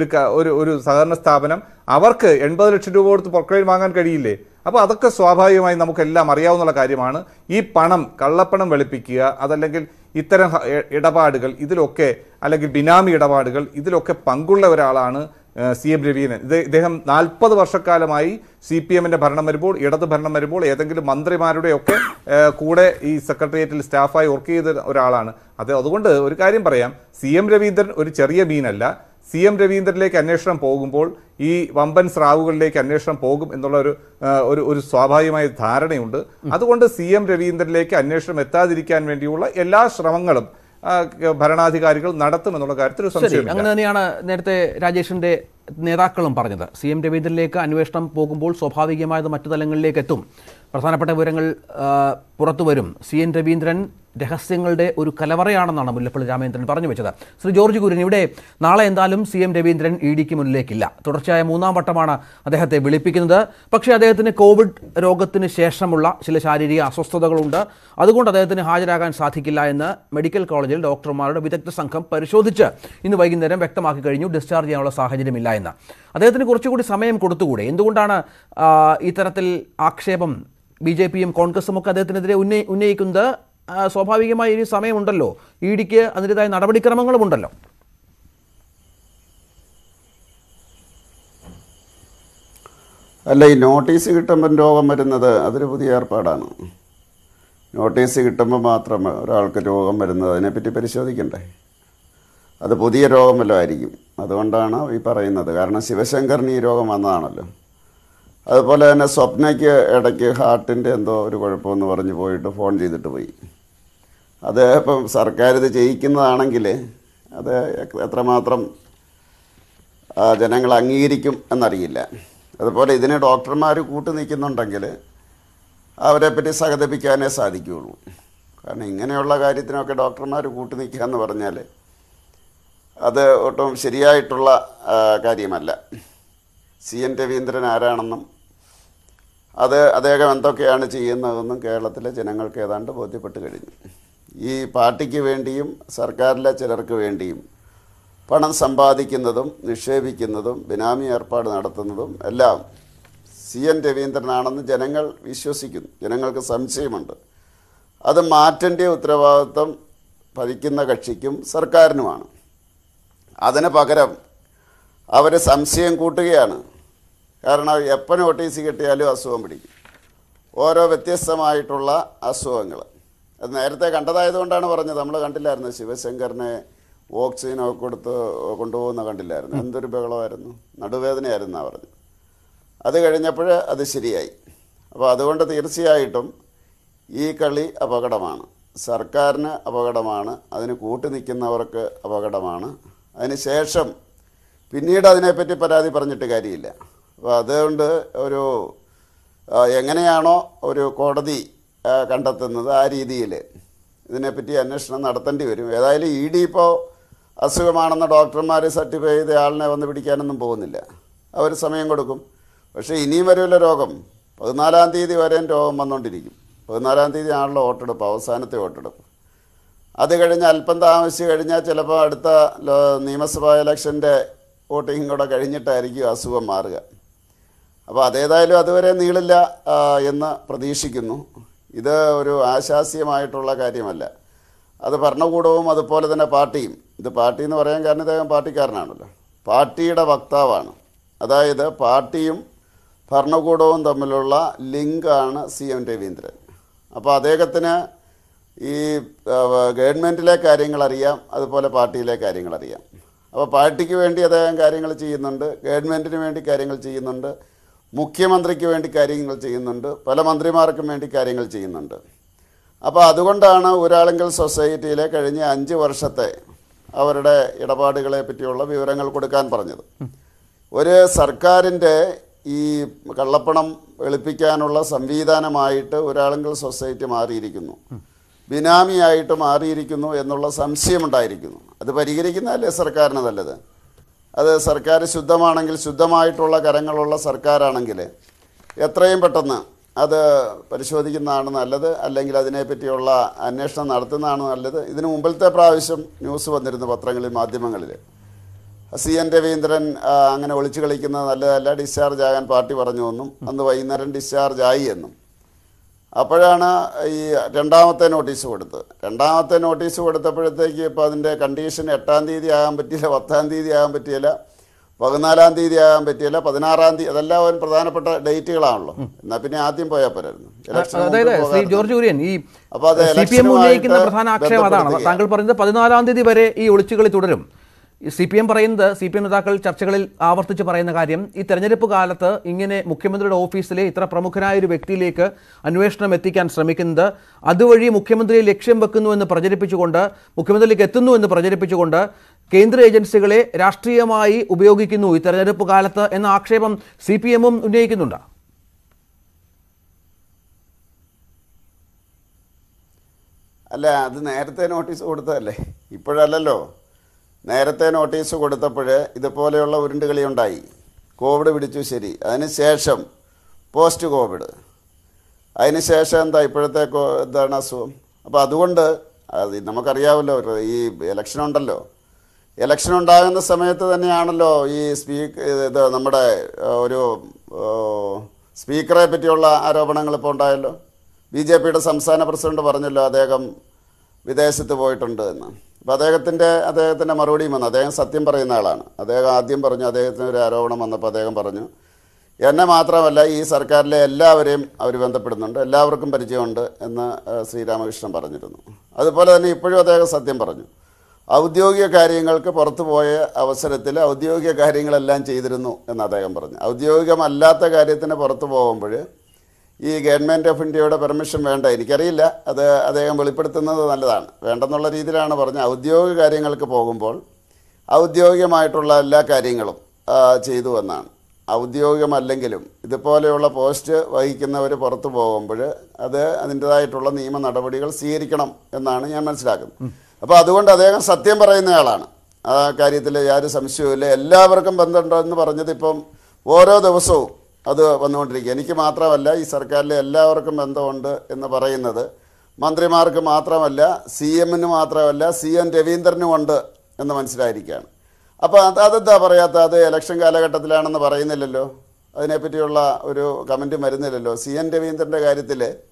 ഒരു സഹകരണ സ്ഥാപനം, അവർക്ക് 80 ലക്ഷം രൂപ കൊടുത്ത് പ്രൊക്ലൈൻ വാങ്ങാൻ കഴിയില്ലേ? അപ്പോൾ അതൊക്കെ സ്വാഭാവികമായി നമുക്കെല്ലാം അറിയാവുന്ന കാര്യമാണ്. ഈ പണം, കള്ളപ്പണം വെളുപ്പിക്കുക, അതല്ലെങ്കിൽ ഇത്തരം ഇടപാടുകൾ, ഇതിലൊക്കെ, അല്ലെങ്കിൽ ബിനാമി ഇടപാടുകൾ, ഇതിലൊക്കെ പങ്കുള്ള ഒരാളാണ് CM രവീന്ദ്രൻ. ഇദ്ദേഹം 40 വർഷക്കാലമായി CPM-ന്റെ ഭരണം വരുമ്പോൾ, ഇടത് ഭരണം വരുമ്പോൾ ഏതെങ്കിലും മന്ത്രിമാരുടെയൊക്കെ കൂടെ ഈ സെക്രട്ടേറിയറ്റിൽ സ്റ്റാഫായി വർക്ക് ചെയ്ത ഒരാളാണ്. അതുകൊണ്ട് ഒരു കാര്യം പറയാം, CM രവീന്ദ്രൻ ഒരു ചെറിയ മീനല്ല. CM രവീന്ദ്രനിലേക്ക് അന്വേഷണം പോകുമ്പോൾ ഈ വമ്പൻ സ്രാവുകളിലേക്ക് അന്വേഷണം പോകും എന്നുള്ള ഒരു സ്വാഭാവികമായ ധാരണയുണ്ട്. അതുകൊണ്ട് CM രവീന്ദ്രനിലേക്ക് അന്വേഷണം എത്താതിരിക്കാൻ വേണ്ടിയുള്ള എല്ലാ ശ്രമങ്ങളും ഭരണാധികാരികൾ നടത്തുമെന്നുള്ള കാര്യത്തിൽ ഒരു സംശയമില്ല. അങ്ങനെ തന്നെയാണ് നേരത്തെ രാജേഷിന്റെ നേതാക്കളും പറഞ്ഞത്. CM രവീന്ദ്രനിലേക്ക് അന്വേഷണം പോകുമ്പോൾ സ്വാഭാവികമായത് മറ്റു തലങ്ങളിലേക്ക് എത്തും, പ്രധാനപ്പെട്ട വിവരങ്ങൾ പുറത്തു വരും. CN രവീന്ദ്രൻ രഹസ്യങ്ങളുടെ ഒരു കലവറയാണെന്നാണ് മുല്ലപ്പള്ളി രാമചന്ദ്രൻ പറഞ്ഞു വെച്ചത്. ശ്രീ ജോർജ് കുര്യൻ, ഇവിടെ നാളെ എന്തായാലും CM രവീന്ദ്രൻ ED ക്ക് മുന്നിലേക്കില്ല. തുടർച്ചയായ 3-ാം വട്ടമാണ് അദ്ദേഹത്തെ വിളിപ്പിക്കുന്നത്. പക്ഷേ അദ്ദേഹത്തിന് കോവിഡ് രോഗത്തിന് ശേഷമുള്ള ചില ശാരീരിക അസ്വസ്ഥതകളുണ്ട്. അതുകൊണ്ട് അദ്ദേഹത്തിന് ഹാജരാകാൻ സാധിക്കില്ല എന്ന് മെഡിക്കൽ കോളേജിൽ ഡോക്ടർമാരുടെ വിദഗ്ധ സംഘം പരിശോധിച്ച് ഇന്ന് വൈകുന്നേരം വ്യക്തമാക്കി കഴിഞ്ഞു. ഡിസ്ചാർജ് ചെയ്യാനുള്ള സാഹചര്യമില്ല എന്ന്. അദ്ദേഹത്തിന് കുറച്ചുകൂടി സമയം കൊടുത്തുകൂടെ? എന്തുകൊണ്ടാണ് ഇത്തരത്തിൽ ആക്ഷേപം BJP-യും കോൺഗ്രസും ഒക്കെ അദ്ദേഹത്തിനെതിരെ ഉന്നയിക്കുന്നത്? സ്വാഭാവികമായി ഇനി സമയമുണ്ടല്ലോ, ED ക്ക് അതിൻ്റെതായ നടപടിക്രമങ്ങളുമുണ്ടല്ലോ. അല്ല, ഈ നോട്ടീസ് കിട്ടുമ്പം രോഗം വരുന്നത് അതൊരു പുതിയ ഏർപ്പാടാണ്. നോട്ടീസ് കിട്ടുമ്പോൾ മാത്രം ഒരാൾക്ക് രോഗം വരുന്നത്, അതിനെപ്പറ്റി പരിശോധിക്കണ്ടേ? അത് പുതിയ രോഗം വല്ലതും ആയിരിക്കും. അതുകൊണ്ടാണ് ഈ പറയുന്നത്. കാരണം ശിവശങ്കറിന് ഈ രോഗം വന്നതാണല്ലോ. അതുപോലെ തന്നെ സ്വപ്നയ്ക്ക് ഇടയ്ക്ക് ഹാർട്ടിൻ്റെ എന്തോ ഒരു കുഴപ്പമെന്ന് പറഞ്ഞ് പോയിട്ട് ഫോൺ ചെയ്തിട്ട് പോയി. അത് ഇപ്പം സർക്കാർ ഇത് ചെയ്യിക്കുന്നതാണെങ്കിൽ അത് എത്രമാത്രം ജനങ്ങൾ അംഗീകരിക്കും എന്നറിയില്ല. അതുപോലെ ഇതിന് ഡോക്ടർമാർ കൂട്ടു നിൽക്കുന്നുണ്ടെങ്കിൽ അവരെപ്പറ്റി സഹതപിക്കാനേ സാധിക്കുകയുള്ളൂ. കാരണം ഇങ്ങനെയുള്ള കാര്യത്തിനൊക്കെ ഡോക്ടർമാർ കൂട്ടു നിൽക്കുക എന്ന് പറഞ്ഞാൽ അത് ഒട്ടും ശരിയായിട്ടുള്ള കാര്യമല്ല. CN രവീന്ദ്രൻ ആരാണെന്നും അദ്ദേഹം എന്തൊക്കെയാണ് ചെയ്യുന്നതെന്നും കേരളത്തിലെ ജനങ്ങൾക്ക് ഏതാണ്ട് ബോധ്യപ്പെട്ട് കഴിഞ്ഞു. ഈ പാർട്ടിക്ക് വേണ്ടിയും സർക്കാരിലെ ചിലർക്ക് വേണ്ടിയും പണം സമ്പാദിക്കുന്നതും നിക്ഷേപിക്കുന്നതും ബിനാമി ഏർപ്പാട് നടത്തുന്നതും എല്ലാം CN രവീന്ദ്രനാണെന്ന് ജനങ്ങൾ വിശ്വസിക്കുന്നു. ജനങ്ങൾക്ക് സംശയമുണ്ട്. അത് മാറ്റേണ്ട ഉത്തരവാദിത്വം ഭരിക്കുന്ന കക്ഷിക്കും സർക്കാരിനുമാണ്. അതിന് പകരം അവർ സംശയം കൂട്ടുകയാണ്. കാരണം എപ്പോൾ നോട്ടീസ് കിട്ടിയാലും അസുഖം പിടിക്കും, ഓരോ വ്യത്യസ്തമായിട്ടുള്ള അസുഖങ്ങൾ. അത് നേരത്തെ കണ്ടതായതുകൊണ്ടാണ് പറഞ്ഞത്. നമ്മൾ കണ്ടില്ലായിരുന്നു ശിവശങ്കറിനെ ഓക്സിജനൊക്കെ കൊടുത്ത് കൊണ്ടുപോകുന്ന കണ്ടില്ലായിരുന്നു. എന്തൊരു ബഹളമായിരുന്നു, നടുവേദനയായിരുന്നാണ് പറഞ്ഞത്. അത് കഴിഞ്ഞപ്പോൾ അത് ശരിയായി. അപ്പോൾ അതുകൊണ്ട് തീർച്ചയായിട്ടും ഈ കളി അപകടമാണ്, സർക്കാരിന് അപകടമാണ്, അതിന് കൂട്ടു നിൽക്കുന്നവർക്ക് അപകടമാണ്. അതിന് ശേഷം പിന്നീട് അതിനെപ്പറ്റി പരാതി പറഞ്ഞിട്ട് കാര്യമില്ല. അപ്പോൾ അതുകൊണ്ട് ഒരു എങ്ങനെയാണോ ഒരു കോടതി കണ്ടെത്തുന്നത് ആ രീതിയിൽ ഇതിനെപ്പറ്റി അന്വേഷണം നടത്തേണ്ടി വരും. ഏതായാലും ED ഇപ്പോൾ അസുഖമാണെന്ന് ഡോക്ടർമാർ സർട്ടിഫൈ ചെയ്ത ആളിനെ വന്ന് പിടിക്കാനൊന്നും പോകുന്നില്ല, അവർ സമയം കൊടുക്കും. പക്ഷേ ഇനിയും വരുമല്ലോ രോഗം. 14-ാം തീയതി വരെയും രോഗം വന്നുകൊണ്ടിരിക്കും. 14-ാം തീയതി ആണല്ലോ വോട്ടെടുപ്പ്, അവസാനത്തെ വോട്ടെടുപ്പ്. അത് കഴിഞ്ഞ് അല്പം താമസിച്ച് കഴിഞ്ഞാൽ ചിലപ്പോൾ അടുത്ത നിയമസഭാ ഇലക്ഷൻ്റെ വോട്ടിംഗ് കൂടെ കഴിഞ്ഞിട്ടായിരിക്കും അസുഖം മാറുക. അപ്പോൾ അതേതായാലും അതുവരെ നീളില്ല എന്ന് പ്രതീക്ഷിക്കുന്നു. ഇത് ഒരു ആശാസ്യമായിട്ടുള്ള കാര്യമല്ല. അത് ഭരണകൂടവും അതുപോലെ തന്നെ പാർട്ടിയും, ഇത് പാർട്ടി എന്ന് പറയാൻ കാരണം ഇദ്ദേഹം പാർട്ടിക്കാരനാണല്ലോ, പാർട്ടിയുടെ വക്താവാണ്. അതായത് പാർട്ടിയും ഭരണകൂടവും തമ്മിലുള്ള ലിങ്കാണ് CM രവീന്ദ്രൻ. അപ്പോൾ അദ്ദേഹത്തിന് ഈ ഗവൺമെൻറ്റിലെ കാര്യങ്ങളറിയാം, അതുപോലെ പാർട്ടിയിലെ കാര്യങ്ങളറിയാം. അപ്പോൾ പാർട്ടിക്ക് വേണ്ടി അദ്ദേഹം കാര്യങ്ങൾ ചെയ്യുന്നുണ്ട്, ഗവൺമെൻറ്റിന് വേണ്ടി കാര്യങ്ങൾ ചെയ്യുന്നുണ്ട്, മുഖ്യമന്ത്രിക്ക് വേണ്ടി കാര്യങ്ങൾ ചെയ്യുന്നുണ്ട്, പല മന്ത്രിമാർക്കും വേണ്ടി കാര്യങ്ങൾ ചെയ്യുന്നുണ്ട്. അപ്പോൾ അതുകൊണ്ടാണ് ഒരാളെങ്കിൽ സൊസൈറ്റിയിലെ കഴിഞ്ഞ 5 വർഷത്തെ അവരുടെ ഇടപാടുകളെ പറ്റിയുള്ള വിവരങ്ങൾ കൊടുക്കാൻ പറഞ്ഞത്. ഒരു സർക്കാരിൻ്റെ ഈ കള്ളപ്പണം വെളുപ്പിക്കാനുള്ള സംവിധാനമായിട്ട് ഒരാളെങ്കിൽ സൊസൈറ്റി മാറിയിരിക്കുന്നു, ബിനാമിയായിട്ട് മാറിയിരിക്കുന്നു എന്നുള്ള സംശയമുണ്ടായിരിക്കുന്നു. അത് പരിഹരിക്കുന്നതല്ലേ സർക്കാരിന് നല്ലത്. അത് സർക്കാർ ശുദ്ധമാണെങ്കിൽ, ശുദ്ധമായിട്ടുള്ള കരങ്ങളുള്ള സർക്കാരാണെങ്കിൽ എത്രയും പെട്ടെന്ന് അത് പരിശോധിക്കുന്നതാണ് നല്ലത്, അല്ലെങ്കിൽ അതിനെപ്പറ്റിയുള്ള അന്വേഷണം നടത്തുന്നതാണ് നല്ലത്. ഇതിനു മുമ്പിലത്തെ പ്രാവശ്യം ന്യൂസ് വന്നിരുന്നു പത്രങ്ങളിൽ, മാധ്യമങ്ങളിൽ, CM രവീന്ദ്രൻ അങ്ങനെ ഒളിച്ചു കളിക്കുന്നത് നല്ലതല്ല, ഡിസ്ചാർജ് ആകാൻ പാർട്ടി പറഞ്ഞു എന്നും അന്ന് വൈകുന്നേരം ഡിസ്ചാർജ് ആയി എന്നും. അപ്പോഴാണ് ഈ രണ്ടാമത്തെ നോട്ടീസ് കൊടുത്തത്. രണ്ടാമത്തെ നോട്ടീസ് കൊടുത്തപ്പോഴത്തേക്ക് ഇപ്പോൾ അതിൻ്റെ കണ്ടീഷൻ 8-ാം തീയതി ആകാൻ പറ്റിയില്ല, 10-ാം തീയതി ആകാൻ പറ്റിയില്ല, 14-ാം തീയതി ആകാൻ പറ്റിയില്ല, 16-ാം തീയതി, അതെല്ലാം ഒരു പ്രധാനപ്പെട്ട ഡേറ്റുകളാണല്ലോ. എന്നാൽ പിന്നെ ആദ്യം പോയാൽ പോരായിരുന്നു. ജോർജ് കുര്യൻ, ഈ CPM ഉന്നയിക്കുന്ന പ്രധാന ആക്ഷേപം അതാണ്. താങ്കൾ പറയുന്നത് 14-ാം തീയതി വരെ ഈ ഒളിച്ചുകളി തുടരും. CPM പറയുന്നത്, CPM നേതാക്കൾ ചർച്ചകളിൽ ആവർത്തിച്ച് പറയുന്ന കാര്യം, ഈ തെരഞ്ഞെടുപ്പ് കാലത്ത് ഇങ്ങനെ മുഖ്യമന്ത്രിയുടെ ഓഫീസിലെ ഇത്ര പ്രമുഖനായ ഒരു വ്യക്തിയിലേക്ക് അന്വേഷണം എത്തിക്കാൻ ശ്രമിക്കുന്നത്, അതുവഴി മുഖ്യമന്ത്രിയെ ലക്ഷ്യം വെക്കുന്നുവെന്ന് പ്രചരിപ്പിച്ചുകൊണ്ട്, മുഖ്യമന്ത്രിയിലേക്ക് എത്തുന്നു എന്ന് പ്രചരിപ്പിച്ചുകൊണ്ട് കേന്ദ്ര ഏജൻസികളെ രാഷ്ട്രീയമായി ഉപയോഗിക്കുന്നു ഈ തെരഞ്ഞെടുപ്പ് കാലത്ത് എന്ന ആക്ഷേപം CPM-ഉം ഉന്നയിക്കുന്നുണ്ട്. അല്ല, അത് നേരത്തെ നോട്ടീസ് കൊടുത്തതല്ലേ, ഇപ്പോഴല്ലല്ലോ. നേരത്തെ നോട്ടീസ് കൊടുത്തപ്പോൾ ഇതുപോലെയുള്ള ഉരുണ്ടുകളി ഉണ്ടായി. കോവിഡ് പിടിച്ചു, ശരി. അതിനുശേഷം പോസ്റ്റ് കോവിഡ്, അതിനുശേഷം എന്താ ഇപ്പോഴത്തെ എന്താണ് അസുഖം. അപ്പോൾ അതുകൊണ്ട് അത് നമുക്കറിയാമല്ലോ, ഈ ഇലക്ഷൻ ഉണ്ടല്ലോ, ഇലക്ഷൻ ഉണ്ടാകുന്ന സമയത്ത് തന്നെയാണല്ലോ ഈ നമ്മുടെ ഒരു സ്പീക്കറെ പറ്റിയുള്ള ആരോപണങ്ങൾ ഇപ്പോൾ ഉണ്ടായല്ലോ. BJPയുടെ സംസ്ഥാന പ്രസിഡന്റ് പറഞ്ഞല്ലോ അദ്ദേഹം വിദേശത്ത് പോയിട്ടുണ്ട് എന്ന്. അപ്പോൾ അദ്ദേഹത്തിൻ്റെ മറുപടിയും വന്നു. അദ്ദേഹം സത്യം പറയുന്ന ആളാണ്. അദ്ദേഹം ആദ്യം പറഞ്ഞു, അദ്ദേഹത്തിന് ഒരു ആരോപണം വന്നപ്പോൾ അദ്ദേഹം പറഞ്ഞു, എന്നെ മാത്രമല്ല ഈ സർക്കാരിലെ എല്ലാവരെയും അവർ ബന്ധപ്പെടുന്നുണ്ട്, എല്ലാവർക്കും പരിചയമുണ്ട് എന്ന് ശ്രീരാമകൃഷ്ണൻ പറഞ്ഞിരുന്നു. അതുപോലെ തന്നെ ഇപ്പോഴും അദ്ദേഹം സത്യം പറഞ്ഞു. ഔദ്യോഗിക കാര്യങ്ങൾക്ക് പുറത്തു പോയ അവസരത്തിൽ ഔദ്യോഗിക കാര്യങ്ങളെല്ലാം ചെയ്തിരുന്നു എന്ന് അദ്ദേഹം പറഞ്ഞു. ഔദ്യോഗികമല്ലാത്ത കാര്യത്തിന് പുറത്തു പോകുമ്പോൾ ഈ ഗവൺമെൻറ് ഓഫ് ഇന്ത്യയുടെ പെർമിഷൻ വേണ്ട, എനിക്കറിയില്ല, അത് അദ്ദേഹം വെളിപ്പെടുത്തുന്നത് നല്ലതാണ്, വേണ്ടെന്നുള്ള രീതിയിലാണ് പറഞ്ഞത്. ഔദ്യോഗിക കാര്യങ്ങൾക്ക് പോകുമ്പോൾ ഔദ്യോഗികമായിട്ടുള്ള എല്ലാ കാര്യങ്ങളും ചെയ്തു എന്നാണ്. ഔദ്യോഗികമല്ലെങ്കിലും ഇതുപോലെയുള്ള പോസ്റ്റ് വഹിക്കുന്നവർ പുറത്തു പോകുമ്പോൾ അതിൻ്റേതായിട്ടുള്ള നിയമ നടപടികൾ സ്വീകരിക്കണം എന്നാണ് ഞാൻ മനസ്സിലാക്കുന്നത്. അപ്പോൾ അതുകൊണ്ട് അദ്ദേഹം സത്യം പറയുന്നയാളാണ്, ആ കാര്യത്തിൽ യാതൊരു സംശയവുമില്ല. എല്ലാവർക്കും ബന്ധമുണ്ടെന്ന് പറഞ്ഞത് ഇപ്പം ഓരോ ദിവസവും അത് വന്നുകൊണ്ടിരിക്കുക. എനിക്ക് മാത്രമല്ല, ഈ സർക്കാരിലെ എല്ലാവർക്കും ബന്ധമുണ്ട് എന്ന് പറയുന്നത് മന്ത്രിമാർക്ക് മാത്രമല്ല, CM-ന് മാത്രമല്ല, CM രവീന്ദ്രനും ഉണ്ട് എന്ന് മനസ്സിലായിരിക്കുകയാണ്. അപ്പോൾ അതെന്താ പറയാത്ത, അത് ഇലക്ഷൻ കാലഘട്ടത്തിലാണെന്ന് പറയുന്നില്ലല്ലോ, അതിനെപ്പറ്റിയുള്ള ഒരു കമൻറ്റ് വരുന്നില്ലല്ലോ. CM രവീന്ദ്രൻ്റെ കാര്യത്തിൽ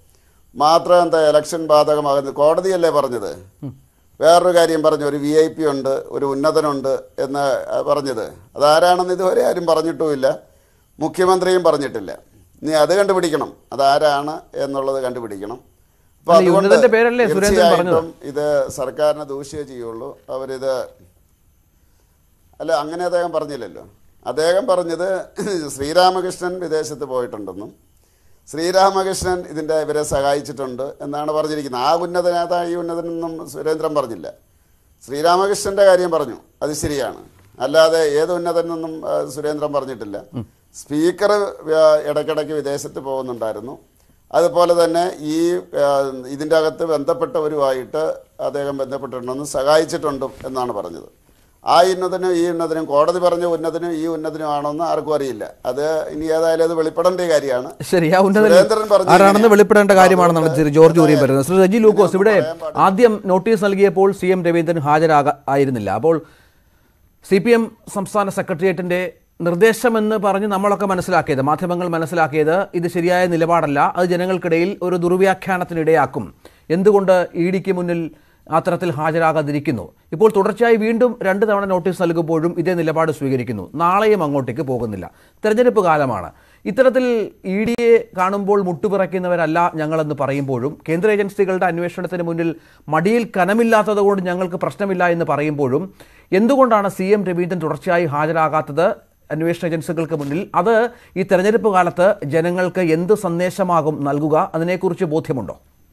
മാത്രം എന്താ ഇലക്ഷൻ ബാധകമാകുന്നത്? കോടതിയല്ലേ പറഞ്ഞത്. വേറൊരു കാര്യം പറഞ്ഞു, ഒരു VIP ഉണ്ട്, ഒരു ഉന്നതനുണ്ട് എന്ന് പറഞ്ഞത്. അതാരാണെന്ന് ഇതുവരെ ആരും പറഞ്ഞിട്ടുമില്ല, മുഖ്യമന്ത്രിയും പറഞ്ഞിട്ടില്ല. ഇനി അത് കണ്ടുപിടിക്കണം, അതാരാണ് എന്നുള്ളത് കണ്ടുപിടിക്കണം. അപ്പോൾ അതുകൊണ്ട് തീർച്ചയായിട്ടും ഇത് സർക്കാരിനെ ദൂഷ്യം ചെയ്യുള്ളൂ. അവരിത് അല്ല, അങ്ങനെ അദ്ദേഹം പറഞ്ഞില്ലല്ലോ. അദ്ദേഹം പറഞ്ഞത് ശ്രീരാമകൃഷ്ണൻ വിദേശത്ത് പോയിട്ടുണ്ടെന്നും ശ്രീരാമകൃഷ്ണൻ ഇവരെ സഹായിച്ചിട്ടുണ്ട് എന്നാണ് പറഞ്ഞിരിക്കുന്നത്. ആ ഉന്നതനേതാ ഈ ഉന്നതനൊന്നും സുരേന്ദ്രൻ പറഞ്ഞില്ല. ശ്രീരാമകൃഷ്ണൻ്റെ കാര്യം പറഞ്ഞു, അത് ശരിയാണ്. അല്ലാതെ ഏത് ഉന്നതനൊന്നും സുരേന്ദ്രൻ പറഞ്ഞിട്ടില്ല. സ്പീക്കർ ഇടയ്ക്കിടയ്ക്ക് വിദേശത്ത് പോകുന്നുണ്ടായിരുന്നു. അതുപോലെ തന്നെ ഇതിൻ്റെ അകത്ത് ബന്ധപ്പെട്ടവരുമായിട്ട് അദ്ദേഹം ബന്ധപ്പെട്ടിട്ടുണ്ടെന്നും സഹായിച്ചിട്ടുണ്ടും എന്നാണ് പറഞ്ഞത്. ആ ഉന്നതനും ഈ ഉന്നതനും, കോടതി പറഞ്ഞ ഉന്നതനും ഈ ഉന്നതനും ആണോന്ന് ആർക്കും അറിയില്ല. അത് ഇനി ഏതായാലും അത് വെളിപ്പെടേണ്ട കാര്യമാണ്. ശരി, ആ ഉന്നതൻ ആരാണെന്ന് വെളിപ്പെടേണ്ട കാര്യമാണെന്നാണ് ശ്രീ ജോർജ് കുര്യൻ പറയുന്നത്. ശ്രീ റെജി ലൂക്കോസ്, ഇവിടെ ആദ്യം നോട്ടീസ് നൽകിയപ്പോൾ CM രവീന്ദ്രൻ ഹാജരായിരുന്നില്ല. അപ്പോൾ CPM സംസ്ഥാന സെക്രട്ടേറിയറ്റിന്റെ നിർദ്ദേശമെന്ന് പറഞ്ഞ് നമ്മളൊക്കെ മനസ്സിലാക്കിയത്, മാധ്യമങ്ങൾ മനസ്സിലാക്കിയത്, ഇത് ശരിയായ നിലപാടല്ല, അത് ജനങ്ങൾക്കിടയിൽ ഒരു ദുർവ്യാഖ്യാനത്തിനിടയാക്കും, എന്തുകൊണ്ട് EDക്ക് മുന്നിൽ അത്തരത്തിൽ ഹാജരാകാതിരിക്കുന്നു. ഇപ്പോൾ തുടർച്ചയായി വീണ്ടും 2 തവണ നോട്ടീസ് നൽകുമ്പോഴും ഇതേ നിലപാട് സ്വീകരിക്കുന്നു. നാളെയും അങ്ങോട്ടേക്ക് പോകുന്നില്ല. തെരഞ്ഞെടുപ്പ് കാലമാണ്. ഇത്തരത്തിൽ EDയെ കാണുമ്പോൾ മുട്ടുപിറയ്ക്കുന്നവരല്ല ഞങ്ങളെന്ന് പറയുമ്പോഴും, കേന്ദ്ര ഏജൻസികളുടെ അന്വേഷണത്തിന് മുന്നിൽ മടിയിൽ കനമില്ലാത്തത് കൊണ്ട് ഞങ്ങൾക്ക് പ്രശ്നമില്ല എന്ന് പറയുമ്പോഴും, എന്തുകൊണ്ടാണ് CM രവീന്ദ്രൻ തുടർച്ചയായി ഹാജരാകാത്തത് അന്വേഷണ ഏജൻസികൾക്ക് മുന്നിൽ? അത് ഈ തെരഞ്ഞെടുപ്പ് കാലത്ത് ജനങ്ങൾക്ക് എന്ത് സന്ദേശമാകും നൽകുക? അതിനെക്കുറിച്ച് ബോധ്യമുണ്ടോ?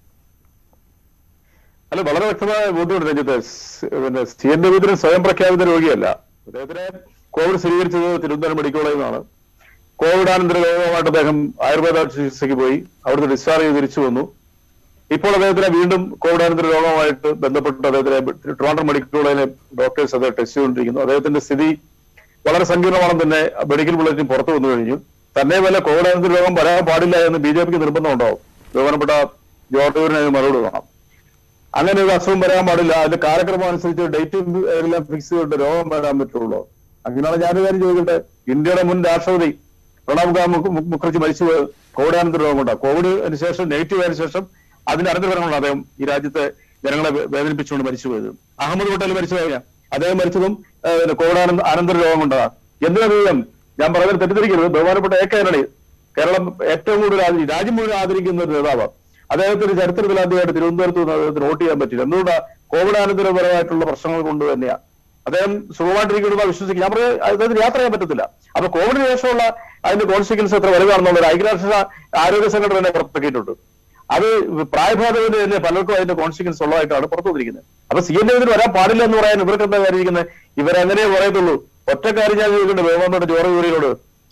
അല്ല, വളരെ വ്യക്തമായ ബോധ്യമുണ്ട് രഞ്ജിത്ത്. പിന്നെ CM രവീന്ദ്രൻ സ്വയം പ്രഖ്യാപിത രോഗിയല്ല. അദ്ദേഹത്തിന് കോവിഡ് സ്ഥിരീകരിച്ചത് തിരുവനന്തപുരം മെഡിക്കൽ കോളേജിൽ നിന്നാണ്. കോവിഡാനന്തര രോഗമായിട്ട് അദ്ദേഹം ആയുർവേദ ചികിത്സയ്ക്ക് പോയി, അവിടുത്തെ ഡിസ്ചാർജ് ചെയ്ത് തിരിച്ചു വന്നു. ഇപ്പോൾ അദ്ദേഹത്തിന് വീണ്ടും കോവിഡാനന്തര രോഗവുമായിട്ട് ബന്ധപ്പെട്ട് അദ്ദേഹത്തിന് ട്രിവാൻഡ്രം മെഡിക്കൽ കോളേജിലെ ഡോക്ടേഴ്സ് അത് ടെസ്റ്റ് ചെയ്തുകൊണ്ടിരിക്കുന്നു. അദ്ദേഹത്തിന്റെ സ്ഥിതി വളരെ സങ്കീർണമാണെന്ന് തന്നെ മെഡിക്കൽ ബുള്ളറ്റിൻ പുറത്തു വന്നു കഴിഞ്ഞു. തന്നെ വല്ല കോവിഡാനന്തര രോഗം വരാൻ പാടില്ല എന്ന് BJPക്ക് നിർബന്ധം ഉണ്ടാവും. ബഹുമാനപ്പെട്ട ജോർജ് കുര്യൻ മറുപടി വേണം. അങ്ങനെ ഒരു അസുഖം വരാൻ പാടില്ല, അതിന്റെ കാലക്രമം അനുസരിച്ച് ഡേറ്റ് എല്ലാം ഫിക്സ് ചെയ്തിട്ട് രോഗം വരാൻ പറ്റുള്ളൂ. അങ്ങനെയാണ് ഞാനൊരു കാര്യം ചോദിക്കട്ടെ. ഇന്ത്യയുടെ മുൻ രാഷ്ട്രപതി പ്രണബ് മുഖർജി മരിച്ചുപോയത് കോവിഡാനന്തര രോഗം കൊണ്ടാണ്. കോവിഡിന് ശേഷം നെഗറ്റീവ് ആയതിനു ശേഷം അതിന്റെ അനന്തരഫലങ്ങളാണ് അദ്ദേഹം ഈ രാജ്യത്തെ ജനങ്ങളെ വേദനിപ്പിച്ചുകൊണ്ട് മരിച്ചുപോയത്. അഹമ്മദ് പട്ടേൽ മരിച്ചു കഴിഞ്ഞാൽ അദ്ദേഹം മരിച്ചതും കോവിഡാനന്തര രോഗം കൊണ്ടാണ്. എന്തിനധികം ഞാൻ പറയുന്നത് തെറ്റിദ്ധരിക്കരുത്. ബഹുമാനപ്പെട്ട AK ആന്റണി കേരളം ഏറ്റവും കൂടുതൽ രാജ്യം മുഴുവൻ ആദരിക്കുന്ന ഒരു നേതാവ്. അദ്ദേഹത്തിന്റെ ചരിത്രത്തിൽ ആദ്യമായിട്ട് തിരുവനന്തപുരത്ത് അദ്ദേഹത്തിന് വോട്ട് ചെയ്യാൻ പറ്റില്ല. എന്തുകൊണ്ടാ? കോവിഡാനന്തരപരമായിട്ടുള്ള പ്രശ്നങ്ങൾ കൊണ്ട് തന്നെയാണ്. അദ്ദേഹം സുഖമായിട്ടിരിക്കുന്ന വിശ്വസിക്കും. ഞാൻ പറഞ്ഞത് അദ്ദേഹത്തിന് യാത്ര ചെയ്യാൻ പറ്റത്തില്ല. അപ്പൊ കോവിഡിന് ശേഷമുള്ള അതിന്റെ കോൺസിക്വൻസ് എത്ര വലുതാണെന്നുള്ള ഒരു ഐക്യരാഷ്ട്ര ആരോഗ്യ സംഘടന തന്നെ പുറത്തിറക്കിയിട്ടുണ്ട്. അത് പ്രായഭേദഗതി തന്നെ പലർക്കും അതിന്റെ കോൺസിക്വൻസ് ഉള്ളതായിട്ടാണ് പുറത്തു വന്നിരിക്കുന്നത്. അപ്പൊ CM രവീന്ദ്രൻ വരാൻ പാടില്ല എന്ന് പറയാൻ ഇവർക്ക് എന്താ കാര്യമിരിക്കുന്നത്? ഇവരങ്ങനെ പറയത്തുള്ളൂ. ഒറ്റക്കാര്യം ഞാൻ ചോദിക്കേണ്ട ബഹുമാനപ്പെട്ട ജോർജ് കുര്യനോട്,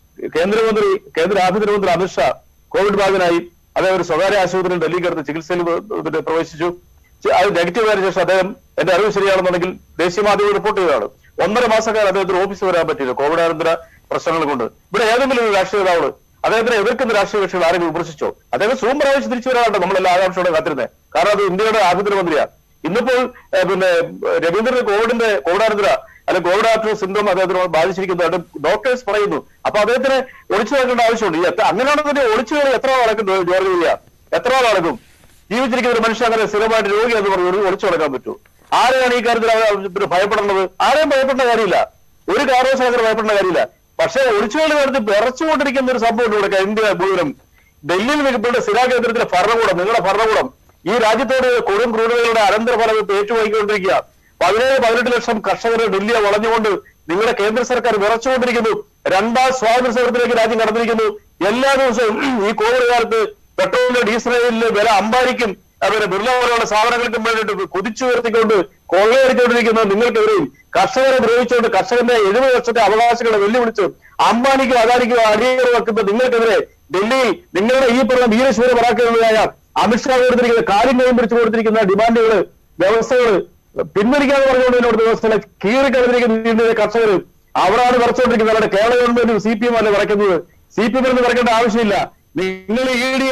കേന്ദ്ര ആഭ്യന്തരമന്ത്രി അമിത്ഷാ കോവിഡ് ബാധിതനായി അദ്ദേഹം ഒരു സ്വകാര്യ ആശുപത്രിയിൽ ഡൽഹിക്ക് അടുത്ത് ചികിത്സയിൽ പ്രവേശിച്ചു. അത് നെഗറ്റീവ് ആയതിനു ശേഷം അദ്ദേഹം, എന്റെ അറിവ് ശരിയാണെന്നുണ്ടെങ്കിൽ ദേശീയ മാധ്യമങ്ങൾ റിപ്പോർട്ട് ചെയ്തതാണ്, 1.5 മാസക്കാലം അദ്ദേഹത്തിന് ഓഫീസിൽ വരാൻ പറ്റില്ല കോവിഡാനന്തര പ്രശ്നങ്ങൾ കൊണ്ട്. ഇവിടെ ഏതെങ്കിലും ഒരു രാഷ്ട്രീയ നേതാവ് അദ്ദേഹത്തിനെ എതിർക്കുന്ന രാഷ്ട്രീയ കക്ഷികൾ ആരെങ്കിലും വിമർശിച്ചോ? അദ്ദേഹം സുഖം പ്രാവശ്യം തിരിച്ചു വരാറുണ്ട്. നമ്മളെല്ലാം ആകാംക്ഷയോടെ കാത്തിരുന്നത്. കാരണം അത് ഇന്ത്യയുടെ ആഭ്യന്തരമന്ത്രിയാണ്. ഇന്നിപ്പോൾ പിന്നെ രവീന്ദ്രന് കോവിഡാനന്തര അല്ലെങ്കിൽ കോവിഡ് ആഫ്റ്റർ സിൻഡ്രോം അദ്ദേഹത്തിന് ബാധിച്ചിരിക്കുന്നതായിട്ട് ഡോക്ടേഴ്സ് പറയുന്നു. അപ്പൊ അദ്ദേഹത്തിന് ഒളിച്ചു വെക്കേണ്ട ആവശ്യമുണ്ട്. അങ്ങനെയാണെന്നുണ്ടെങ്കിൽ ഒളിച്ചു കയറി എത്ര നടക്കും ജോർജ് കുര്യ? എത്ര നടക്കും? ജീവിച്ചിരിക്കുന്ന ഒരു മനുഷ്യൻ അങ്ങനെ സ്ഥിരമായിട്ട് രോഗി എന്ന് പറഞ്ഞു ഒളിച്ചു നടക്കാൻ പറ്റൂ? ആരെയാണ് ഈ കാര്യത്തിൽ ഭയപ്പെടേണ്ടത്? ആരെയും ഭയപ്പെടേണ്ട കാര്യമില്ല. ഒരു കാരണവശാലും അങ്ങനെ ഭയപ്പെടേണ്ട കാര്യമില്ല. പക്ഷേ ഒളിച്ചുകളി നടത്തി വിറച്ചുകൊണ്ടിരിക്കുന്ന ഒരു സംഭവം ഇവിടെ ഇന്ത്യ മുഴുവനും. ഡൽഹിയിൽ നിൽക്കുന്ന സ്ഥിരാകേന്ദ്രത്തിലെ ഭരണകൂടം, നിങ്ങളുടെ ഭരണകൂടം ഈ രാജ്യത്തോട് കൊടും ക്രൂരതകളുടെ അനന്തരഫലം ഏറ്റുവാങ്ങിക്കൊണ്ടിരിക്കുക. 17-18 ലക്ഷം കർഷകരെ ഡൽഹിയെ വളഞ്ഞുകൊണ്ട് നിങ്ങളുടെ കേന്ദ്ര സർക്കാർ വിറച്ചുകൊണ്ടിരിക്കുന്നു. 2ാം സ്വാതന്ത്ര്യ സമരത്തിലേക്ക് രാജ്യം കടന്നിരിക്കുന്നു. എല്ലാ ദിവസവും ഈ കോവിഡ് കാലത്ത് പെട്രോളിന് ഡീസലിന് വില അമ്പാനിക്കും അതുപോലെ ബിർള പോലെയുള്ള സാധനങ്ങൾക്കും വേണ്ടിയിട്ട് കുതിച്ചുയർത്തിക്കൊണ്ട് കൊള്ളയടിച്ചുകൊണ്ടിരിക്കുന്ന നിങ്ങൾക്കെതിരെയും കർഷകരെ ദ്രോഹിച്ചുകൊണ്ട് കർഷകന്റെ 70 വർഷത്തെ അവകാശങ്ങളെ വെല്ലുവിളിച്ച് അംബാനിക്കും അദാനിക്കും അടിയറ വെക്കുന്ന നിങ്ങൾക്കെതിരെ ഡൽഹിയിൽ നിങ്ങളുടെ ഈ പറഞ്ഞ വീരശൂര പരാക്രമികളായ അമിത്ഷാ കൊടുത്തിരിക്കുന്ന കാര്യം കൈയും പിടിച്ചു കൊടുത്തിരിക്കുന്ന ഡിമാൻഡുകൾ വ്യവസ്ഥകൾ പിൻവലിക്കാതെ പറഞ്ഞുകൊണ്ട് എന്നോട് വ്യവസ്ഥകളെ കീറിക്കളഞ്ഞിരിക്കുന്ന കർഷകർ അവിടെയാണ് വിറച്ചുകൊണ്ടിരിക്കുന്നത്. അവരുടെ കേരള ഗവൺമെന്റും CPM അല്ല വിറയ്ക്കുന്നത്. CPM എന്ന് വിറയ്ക്കേണ്ട ആവശ്യമില്ല. നിങ്ങൾ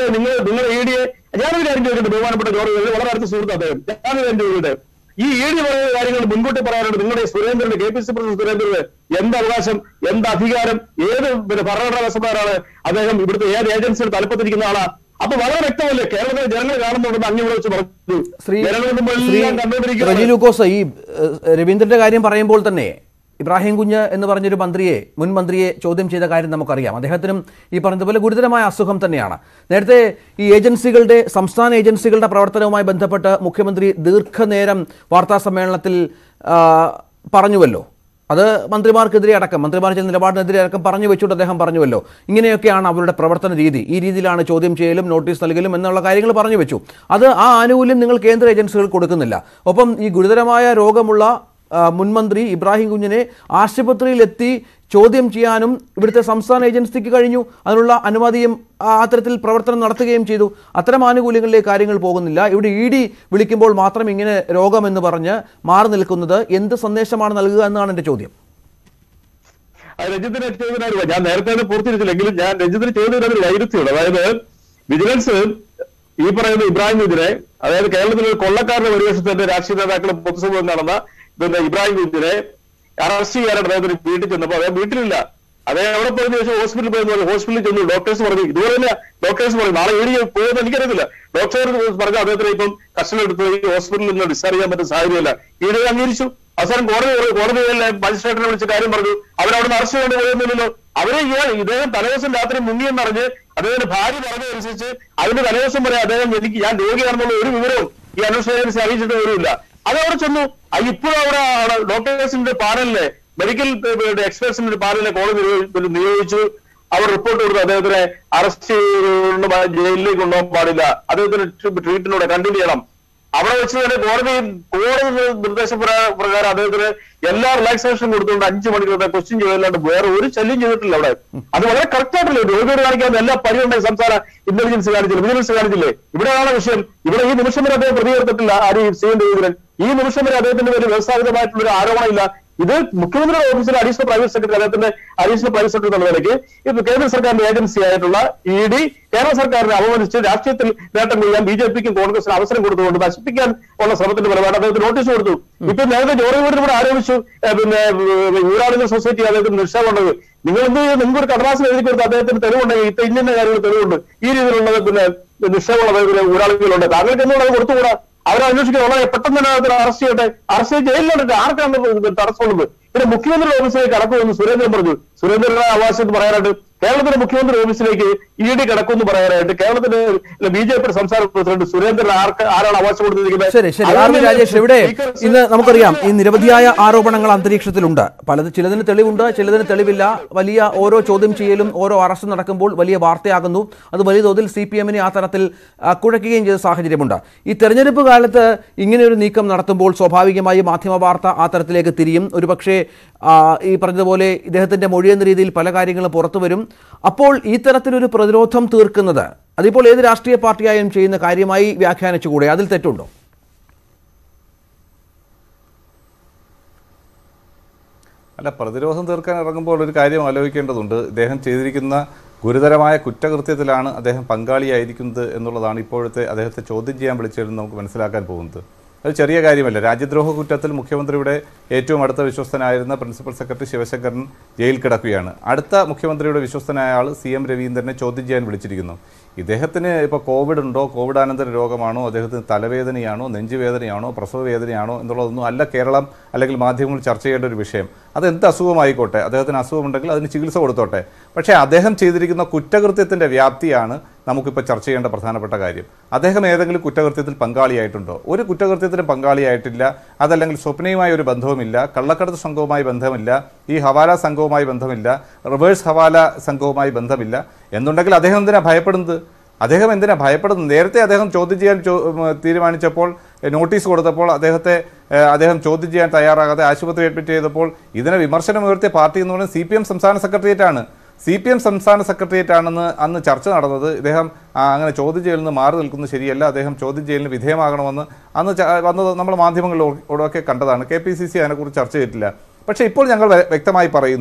EDയെ ഞാനൊരു കാര്യം ചോദിക്കട്ടെ. ബഹുമാനപ്പെട്ട ജോർജ് വളരെ അടുത്ത സുഹൃത്ത് അദ്ദേഹം. ഞാനൊരു കാര്യം ചോദിക്കട്ടെ. ഈ ED പറയുന്ന കാര്യങ്ങൾ മുൻകൂട്ടി പറയാനുണ്ട്. നിങ്ങളുടെ സുരേന്ദ്രന്, KPC പ്രസിഡന്റ് സുരേന്ദ്രന് എന്ത് അവകാശം, എന്ത് അധികാരം, ഏത് ഭരണഘടനാ വ്യവസ്ഥക്കാരാണ് അദ്ദേഹം? ഇവിടുത്തെ ഏത് ഏജൻസിയുടെ തലപ്പത്തിരിക്കുന്ന ആളാ? അപ്പൊ വളരെ വ്യക്തമല്ലേ കേരളത്തിലെ ജനങ്ങൾ കാണുന്നുണ്ടെന്ന് അങ്ങ് ഇവിടെ വെച്ച് പറഞ്ഞു. ശ്രീ ജനങ്ങളെല്ലാം കണ്ടുകൊണ്ടിരിക്കുകയാണ്. റജി ലൂക്കോസ്, ഈ രവീന്ദ്രന്റെ കാര്യം പറയുമ്പോൾ തന്നെ ഇബ്രാഹിം കുഞ്ഞ് എന്ന് പറഞ്ഞൊരു മുൻ മന്ത്രിയെ ചോദ്യം ചെയ്ത കാര്യം നമുക്കറിയാം. അദ്ദേഹത്തിനും ഈ പറഞ്ഞതുപോലെ ഗുരുതരമായ അസുഖം തന്നെയാണ്. നേരത്തെ ഈ സംസ്ഥാന ഏജൻസികളുടെ പ്രവർത്തനവുമായി ബന്ധപ്പെട്ട് മുഖ്യമന്ത്രി ദീർഘനേരം വാർത്താ സമ്മേളനത്തിൽ പറഞ്ഞുവല്ലോ. അത് മന്ത്രിമാർക്കെതിരെ അടക്കം, മന്ത്രിമാർ ചില നിലപാടിനെതിരെ അടക്കം പറഞ്ഞു വെച്ചുകൊണ്ട് അദ്ദേഹം പറഞ്ഞുവല്ലോ, ഇങ്ങനെയൊക്കെയാണ് അവരുടെ പ്രവർത്തന രീതി, ഈ രീതിയിലാണ് ചോദ്യം ചെയ്യലും നോട്ടീസ് നൽകലും എന്നുള്ള കാര്യങ്ങൾ പറഞ്ഞു വെച്ചു. അത് ആ ആനുകൂല്യം നിങ്ങൾ കേന്ദ്ര ഏജൻസികൾ കൊടുക്കുന്നില്ല. ഒപ്പം ഈ ഗുരുതരമായ രോഗമുള്ള മുൻമന്ത്രി ഇബ്രാഹിം കുഞ്ഞിനെ ആശുപത്രിയിലെത്തി ചോദ്യം ചെയ്യാനും ഇവിടുത്തെ സംസ്ഥാന ഏജൻസിക്ക് കഴിഞ്ഞു. അതിനുള്ള അനുമതിയും അത്തരത്തിൽ പ്രവർത്തനം നടത്തുകയും ചെയ്തു. അത്തരം ആനുകൂല്യങ്ങളിലേക്ക് കാര്യങ്ങൾ പോകുന്നില്ല. ഇവിടെ ED വിളിക്കുമ്പോൾ മാത്രം ഇങ്ങനെ രോഗമെന്ന് പറഞ്ഞ് മാറി നിൽക്കുന്നത് എന്ത് സന്ദേശമാണ് നൽകുക എന്നാണ് എൻ്റെ ചോദ്യം. രഞ്ജിത്തിന് ചോദ്യം ഞാൻ നേരത്തെ പൂർത്തീകരിച്ചില്ലെങ്കിലും ഞാൻ രഞ്ജിത്തിന് ചോദ്യം ഒരു വൈരുദ്ധ്യമുണ്ട്. അതായത് വിജിലൻസ് ഈ പറയുന്ന ഇബ്രാഹിം കുഞ്ഞിനെ, അതായത് കേരളത്തിലെ ഒരു കൊള്ളക്കാരുടെ പരിവേഷത്തിന്റെ രാഷ്ട്രീയ നേതാക്കളും പൊതുസമൂഹം നടന്ന ഇബ്രാഹിം കുഞ്ഞിനെ അറസ്റ്റ് ചെയ്യാനായിട്ട് അദ്ദേഹത്തിന് വീട്ടിൽ ചെന്നപ്പോൾ അദ്ദേഹം വീട്ടിലില്ല. അദ്ദേഹം എവിടെ പോയതിനു ശേഷം ഹോസ്പിറ്റലിൽ പോയെന്ന് ഹോസ്പിറ്റലിൽ ചെന്നു. ഡോക്ടേഴ്സ് പറഞ്ഞു ഇതുപോലെ തന്നെ ഡോക്ടേഴ്സ് പറഞ്ഞു നാളെ ED പോകുമെന്ന് എനിക്കറിയത്തില്ല. ഡോക്ടർ പറഞ്ഞു അദ്ദേഹത്തിന് ഇപ്പം കസ്റ്റഡി എടുത്ത് ഈ ഹോസ്പിറ്റലിൽ നിന്ന് ഡിസ്ചാർജ് ചെയ്യാൻ പറ്റുന്ന സാഹചര്യമല്ല. ED അംഗീകരിച്ചു. അവസാനം കോടതിയിലെ മജിസ്ട്രേറ്റിനെ വിളിച്ച് കാര്യം പറഞ്ഞു. അവരവിടുന്ന് അറസ്റ്റ് ചെയ്യേണ്ടി പോയൊന്നുമില്ലല്ലോ. ഇദ്ദേഹം തലേദിവസം രാത്രി മുങ്ങിയെന്നറിഞ്ഞ് അദ്ദേഹത്തിന്റെ ഭാര്യ പറഞ്ഞതനുസരിച്ച് അതിന്റെ തലേദിവസം വരെ അദ്ദേഹം ഞാൻ രോഗിയാണെന്നുള്ള ഒരു വിവരവും ഈ അന്വേഷണ ഏജൻസി അറിയിച്ചിട്ട് പോലുമില്ല. അതവിടെ ചെന്നു. ഇപ്പോഴും അവിടെ ഡോക്ടേഴ്സിന്റെ പാനലിലെ മെഡിക്കൽ എക്സ്പെർട്സിന്റെ ഒരു പാനലിനെ കോടതി നിയോഗിച്ചു. അവർ റിപ്പോർട്ട് കൊടുത്തു അദ്ദേഹത്തിനെ അറസ്റ്റ് ചെയ്ത് ജയിലിലേക്ക് കൊണ്ടുപോകാൻ പാടില്ല, അദ്ദേഹത്തിന് ട്രീറ്റ്മെന്റിലൂടെ കണ്ടിന്യൂ ചെയ്യണം. അവിടെ വെച്ച് തന്നെ കോടതി നിർദ്ദേശപ്രകാരം അദ്ദേഹത്തിന് എല്ലാ റിലാക്സേഷനും കൊടുത്തുകൊണ്ട് 5 മണിക്കൂർ ക്വസ്റ്റ്യൻ ചെയ്തല്ലാണ്ട് വേറെ ഒരു ശല്യം ചെയ്തിട്ടില്ല അവിടെ. അത് വളരെ കറക്റ്റ് ആയിട്ടില്ലേ രോഗിയോട് കാണിക്കാവുന്ന എല്ലാ പരിഗണനയും സംസ്ഥാന ഇന്റലിജൻസ് കാണിച്ചില്ല, വിജിലൻസ് കാണിച്ചില്ലേ? ഇവിടെയാണ് വിഷയം. ഇവിടെ ഈ നിമിഷം വരെ അദ്ദേഹം പ്രതികരിച്ചിട്ടില്ല. ആരും CM രവീന്ദ്രൻ ഈ നിമിഷം വരെ അദ്ദേഹത്തിന്റെ പേര് വ്യവസ്ഥാപിതമായിട്ടുള്ള ഒരു ആരോപണമില്ല. ഇത് മുഖ്യമന്ത്രിയുടെ ഓഫീസിലെ അഡീഷണൽ പ്രൈവറ്റ് സെക്രട്ടറി, അദ്ദേഹത്തിന്റെ അഡീഷണൽ പ്രൈവറ്റ് സെക്രട്ടറി എന്നുള്ള നിലയ്ക്ക് ഇത് കേന്ദ്ര സർക്കാരിന്റെ ഏജൻസി ആയിട്ടുള്ള ED കേരള സർക്കാരിനെ അപമാനിച്ച് രാഷ്ട്രീയത്തിൽ നേട്ടം കൊയ്യാൻ BJPക്കും കോൺഗ്രസിന് അവസരം കൊടുത്തുകൊണ്ട് നശിപ്പിക്കാൻ ഉള്ള ശ്രമത്തിന്റെ ഫലമായിട്ട് അദ്ദേഹത്തിന് നോട്ടീസ് കൊടുത്തു. ഇപ്പൊ നേരത്തെ ജോർജ് ആരോപിച്ചു ഊരാളുകൾ സൊസൈറ്റി അദ്ദേഹത്തിന് നിക്ഷേപമുള്ളത്. നിങ്ങൾക്ക് ഒരു കടലാസിൽ എഴുതി കൊടുത്ത് അദ്ദേഹത്തിന് തെളിവുണ്ടെങ്കിൽ ഇന്ന കാര്യങ്ങൾ തെളിവുണ്ട്, ഈ രീതിയിലുള്ള നിക്ഷേപമുള്ള ഊരാളുകളുണ്ട്, താങ്കൾക്ക് എന്തുകൊണ്ട് അത് കൊടുത്തുകൂടാ? അവരെ അന്വേഷിക്കാൻ വളരെ പെട്ടെന്ന് തന്നെ അതിനെ അറസ്റ്റ് ചെയ്യട്ടെ. അറസ്റ്റ് ചെയ്ത് ജയിലിലുണ്ട്. ആർക്കാണ് തടസ്സമുള്ളത്? പിന്നെ മുഖ്യമന്ത്രിയുടെ ഓഫീസിലേക്ക് കടക്കുമെന്ന് സുരേന്ദ്രൻ പറഞ്ഞു. സുരേന്ദ്രന്റെ അവകാശം എന്ന് പറയാനായിട്ട് കേരളത്തിലെ മുഖ്യമന്ത്രി ഓഫീസിലേക്ക് ED കടക്കുമെന്ന് പറയാനായിട്ട് കേരളത്തിലെ BJP സംസ്ഥാന പ്രസിഡന്റ് സുരേന്ദ്രൻ ആരാണ് അവകാശം കൊടുത്തിരിക്കുന്നത്? ശരി RV രാജേഷ്, ഇവിടെ ഇന്ന് നമുക്കറിയാം ഈ നിരവധിയായ ആരോപണങ്ങൾ അന്തരീക്ഷത്തിലുണ്ട്. ചിലതിന് തെളിവുണ്ട്, ചിലതിന് തെളിവില്ല. വലിയ ഓരോ ചോദ്യം ചെയ്യലും ഓരോ അറസ്റ്റ് നടക്കുമ്പോൾ വലിയ വാർത്തയാകുന്നു. അത് വലിയ തോതിൽ CPM-നെ ആ തരത്തിൽ കുഴയ്ക്കുകയും ചെയ്ത സാഹചര്യമുണ്ട്. ഈ തെരഞ്ഞെടുപ്പ് കാലത്ത് ഇങ്ങനെയൊരു നീക്കം നടത്തുമ്പോൾ സ്വാഭാവികമായി മാധ്യമ വാർത്ത ആ തരത്തിലേക്ക് തിരിയും. ഒരുപക്ഷെ ഈ പറഞ്ഞതുപോലെ ഇദ്ദേഹത്തിന്റെ മൊഴിയെന്ന രീതിയിൽ പല കാര്യങ്ങളും പുറത്തു വരും. അപ്പോൾ ഈ തരത്തിലൊരു പ്രതിരോധം തീർക്കുന്നത് അതിപ്പോൾ ഏത് രാഷ്ട്രീയ പാർട്ടിയായും ചെയ്യുന്ന കാര്യമായി വ്യാഖ്യാനിച്ചുകൂടെ? അതിൽ തെറ്റുണ്ടോ? അല്ല, പ്രതിരോധം തീർക്കാൻ ഇറങ്ങുമ്പോൾ ഒരു കാര്യം ആലോചിക്കേണ്ടതുണ്ട്. ഇദ്ദേഹം ചെയ്തിരിക്കുന്ന ഗുരുതരമായ കുറ്റകൃത്യത്തിലാണ് അദ്ദേഹം പങ്കാളിയായിരിക്കുന്നത് എന്നുള്ളതാണ് ഇപ്പോഴത്തെ അദ്ദേഹത്തെ ചോദ്യം ചെയ്യാൻ വിളിച്ചതിൽ നമുക്ക് മനസ്സിലാക്കാൻ പോകുന്നത്. അത് ചെറിയ കാര്യമല്ല. രാജ്യദ്രോഹ കുറ്റത്തിൽ മുഖ്യമന്ത്രിയുടെ ഏറ്റവും അടുത്ത വിശ്വസ്തനായിരുന്ന പ്രിൻസിപ്പൽ സെക്രട്ടറി ശിവശങ്കരൻ ജയിൽ കിടക്കുകയാണ്. അടുത്ത മുഖ്യമന്ത്രിയുടെ വിശ്വസ്തനായ ആൾ CM രവീന്ദ്രനെ ചോദ്യം ചെയ്യാൻ വിളിച്ചിരിക്കുന്നു. ഇദ്ദേഹത്തിന് ഇപ്പോൾ കോവിഡ് ഉണ്ടോ, കോവിഡാനന്തര രോഗമാണോ, അദ്ദേഹത്തിന് തലവേദനയാണോ, നെഞ്ചുവേദനയാണോ, പ്രസവ വേദനയാണോ എന്നുള്ളതൊന്നും അല്ല കേരളം അല്ലെങ്കിൽ മാധ്യമങ്ങൾ ചർച്ച ചെയ്യേണ്ട ഒരു വിഷയം. അതെന്ത് അസുഖമായിക്കോട്ടെ, അദ്ദേഹത്തിന് അസുഖമുണ്ടെങ്കിൽ അതിന് ചികിത്സ കൊടുത്തോട്ടെ. പക്ഷേ അദ്ദേഹം ചെയ്തിരിക്കുന്ന കുറ്റകൃത്യത്തിൻ്റെ വ്യാപ്തിയാണ് നമുക്കിപ്പോൾ ചർച്ച ചെയ്യേണ്ട പ്രധാനപ്പെട്ട കാര്യം. അദ്ദേഹം ഏതെങ്കിലും കുറ്റകൃത്യത്തിൽ പങ്കാളിയായിട്ടുണ്ടോ? ഒരു കുറ്റകൃത്യത്തിലും പങ്കാളിയായിട്ടില്ല. അതല്ലെങ്കിൽ സ്വപ്നയുമായി ഒരു ബന്ധവുമില്ല, കള്ളക്കടത്ത് സംഘവുമായി ബന്ധമില്ല, ഈ ഹവാല സംഘവുമായി ബന്ധമില്ല, റിവേഴ്സ് ഹവാല സംഘവുമായി ബന്ധമില്ല. എന്നുണ്ടെങ്കിൽ അദ്ദേഹം എന്തിനാണ് ഭയപ്പെടുന്നത്? നേരത്തെ അദ്ദേഹം ചോദ്യം ചെയ്യാൻ തീരുമാനിച്ചപ്പോൾ, നോട്ടീസ് കൊടുത്തപ്പോൾ അദ്ദേഹം ചോദ്യം ചെയ്യാൻ തയ്യാറാകാതെ ആശുപത്രി അഡ്മിറ്റ് ചെയ്തപ്പോൾ ഇതിനെ വിമർശനമുയർത്തിയ പാർട്ടി എന്ന് പറയുന്നത് CPM സംസ്ഥാന സെക്രട്ടേറിയറ്റാണ്. CPM സംസ്ഥാന സെക്രട്ടേറിയറ്റാണെന്ന് അന്ന് ചർച്ച നടന്നത്. ഇദ്ദേഹം അങ്ങനെ ചോദ്യം ചെയ്യലിൽ നിന്ന് മാറി നിൽക്കുന്നത് ശരിയല്ല, അദ്ദേഹം ചോദ്യം ചെയ്യലിന് വിധേയമാകണമെന്ന് അന്ന് വന്നത് നമ്മൾ മാധ്യമങ്ങളിലൂടെയൊക്കെ കണ്ടതാണ്. KPCC അതിനെക്കുറിച്ച് ചർച്ച ചെയ്തിട്ടില്ല. പക്ഷേ ഇപ്പോൾ ഞങ്ങൾ വ്യക്തമായി പറയുന്നു,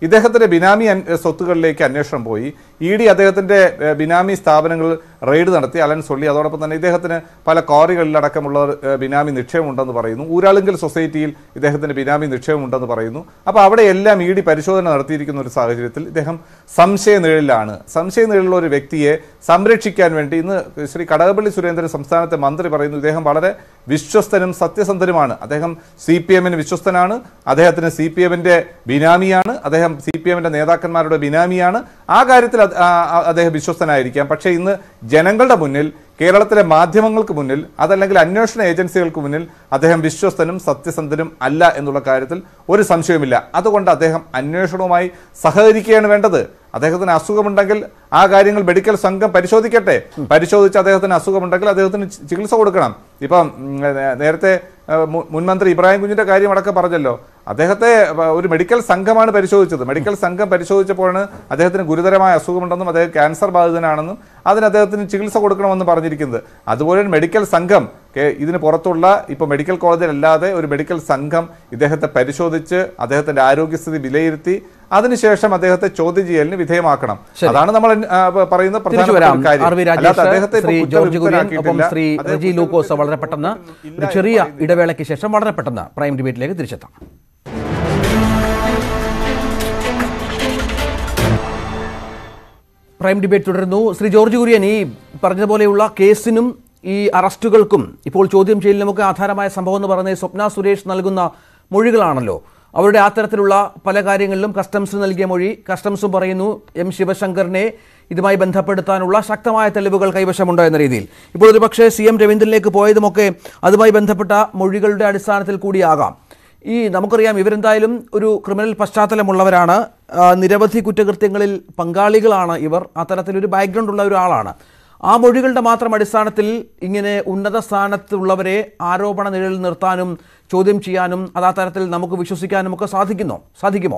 ഇദ്ദേഹത്തിന്റെ ബിനാമി സ്വത്തുകളിലേക്ക് അന്വേഷണം പോയി. ED അദ്ദേഹത്തിന്റെ ബിനാമി സ്ഥാപനങ്ങൾ റെയ്ഡ് നടത്തി. അലൻ സൊള്ളി അതോടൊപ്പം തന്നെ ഇദ്ദേഹത്തിന് പല ക്വാറികളിലടക്കമുള്ള ബിനാമി നിക്ഷേപമുണ്ടെന്ന് പറയുന്നു. ഊരാളുങ്കൽ സൊസൈറ്റിയിൽ ഇദ്ദേഹത്തിന്റെ ബിനാമി നിക്ഷേപമുണ്ടെന്ന് പറയുന്നു. അപ്പോൾ അവിടെ എല്ലാം ED പരിശോധന നടത്തിയിരിക്കുന്ന ഒരു സാഹചര്യത്തിൽ ഇദ്ദേഹം സംശയനിഴലിലാണ്. സംശയനിഴലുള്ള ഒരു വ്യക്തിയെ സംരക്ഷിക്കാൻ വേണ്ടി ഇന്ന് ശ്രീ കടകംപള്ളി സുരേന്ദ്രൻ സംസ്ഥാനത്തെ മന്ത്രി പറയുന്നു ഇദ്ദേഹം വളരെ വിശ്വസ്തനും സത്യസന്ധനുമാണ്. അദ്ദേഹം CPM-ന് വിശ്വസ്തനാണ്. അദ്ദേഹത്തിന് CPM-ന്റെ ബിനാമിയാണ്. അദ്ദേഹം CPM-ന്റെ നേതാക്കന്മാരുടെ ബിനാമിയാണ്. ആ കാര്യത്തിൽ അദ്ദേഹം വിശ്വസ്തനായിരിക്കാം. പക്ഷേ ഇന്ന് ജനങ്ങളുടെ മുന്നിൽ, കേരളത്തിലെ മാധ്യമങ്ങൾക്ക് മുന്നിൽ, അതല്ലെങ്കിൽ അന്വേഷണ ഏജൻസികൾക്ക് മുന്നിൽ അദ്ദേഹം വിശ്വസ്തനും സത്യസന്ധനും അല്ല എന്നുള്ള കാര്യത്തിൽ ഒരു സംശയവുമില്ല. അതുകൊണ്ട് അദ്ദേഹം അന്വേഷണവുമായി സഹകരിക്കുകയാണ് വേണ്ടത്. അദ്ദേഹത്തിന് അസുഖമുണ്ടെങ്കിൽ ആ കാര്യങ്ങൾ മെഡിക്കൽ സംഘം പരിശോധിക്കട്ടെ. പരിശോധിച്ച് അദ്ദേഹത്തിന് അസുഖമുണ്ടെങ്കിൽ അദ്ദേഹത്തിന് ചികിത്സ കൊടുക്കണം. ഇപ്പം നേരത്തെ മുൻമന്ത്രി ഇബ്രാഹിം കുഞ്ഞിന്റെ കാര്യം അടക്കം പറഞ്ഞല്ലോ. അദ്ദേഹത്തെ ഒരു മെഡിക്കൽ സംഘമാണ് പരിശോധിച്ചത്. മെഡിക്കൽ സംഘം പരിശോധിച്ചപ്പോഴാണ് അദ്ദേഹത്തിന് ഗുരുതരമായ അസുഖമുണ്ടെന്നും അദ്ദേഹം ക്യാൻസർ ബാധിതനാണെന്നും അതിന് അദ്ദേഹത്തിന് ചികിത്സ കൊടുക്കണമെന്ന് പറഞ്ഞിരിക്കുന്നത്. അതുപോലെ മെഡിക്കൽ സംഘം ഇതിന് പുറത്തുള്ള ഇപ്പോൾ മെഡിക്കൽ കോളേജിലല്ലാതെ ഒരു മെഡിക്കൽ സംഘം ഇദ്ദേഹത്തെ പരിശോധിച്ച് അദ്ദേഹത്തിന്റെ ആരോഗ്യസ്ഥിതി വിലയിരുത്തി അതിനുശേഷം അദ്ദേഹത്തെ ചോദ്യം ചെയ്യലിന് വിധേയമാക്കണം. അതാണ് നമ്മൾ പറയുന്ന പ്രധാനപ്പെട്ട കാര്യം. വളരെ പെട്ടെന്ന് ഒരു ചെറിയ ഇടവേളയ്ക്ക് ശേഷം വളരെ പെട്ടെന്ന് പ്രൈം ഡിബേറ്റിലേക്ക് തിരിച്ചെത്താം. പ്രൈം ഡിബേറ്റ് തുടരുന്നു. ശ്രീ ജോർജ് കുര്യൻ, ഈ പറഞ്ഞതുപോലെയുള്ള കേസിനും ഈ അറസ്റ്റുകൾക്കും ഇപ്പോൾ ചോദ്യം ചെയ്യലിനുമൊക്കെ ആധാരമായ സംഭവം എന്ന് പറയുന്നത് സ്വപ്ന സുരേഷ് നൽകുന്ന മൊഴികളാണല്ലോ. അവരുടെ ആ തരത്തിലുള്ള പല കാര്യങ്ങളിലും കസ്റ്റംസ് നൽകിയ മൊഴി, കസ്റ്റംസും പറയുന്നു M ശിവശങ്കറിനെ ഇതുമായി ബന്ധപ്പെടുത്താനുള്ള ശക്തമായ തെളിവുകൾ കൈവശമുണ്ടോ എന്ന രീതിയിൽ. ഇപ്പോൾ ഒരു പക്ഷേ CM രവീന്ദ്രനിലേക്ക് പോയതുമൊക്കെ അതുമായി ബന്ധപ്പെട്ട മൊഴികളുടെ അടിസ്ഥാനത്തിൽ കൂടിയാകാം. ഈ നമുക്കറിയാം ഇവരെന്തായാലും ഒരു ക്രിമിനൽ പശ്ചാത്തലമുള്ളവരാണ്, നിരവധി കുറ്റകൃത്യങ്ങളിൽ പങ്കാളികളാണ് ഇവർ, അത്തരത്തിലൊരു ബാക്ക്ഗ്രൗണ്ട് ഉള്ള ഒരാളാണ്. ആ മൊഴികളുടെ മാത്രം അടിസ്ഥാനത്തിൽ ഇങ്ങനെ ഉന്നത സ്ഥാനത്തുള്ളവരെ ആരോപണ നിഴലിൽ നിർത്താനും ചോദ്യം ചെയ്യാനും അത് ആ തരത്തിൽ നമുക്ക് വിശ്വസിക്കാനും ഒക്കെ സാധിക്കുമോ?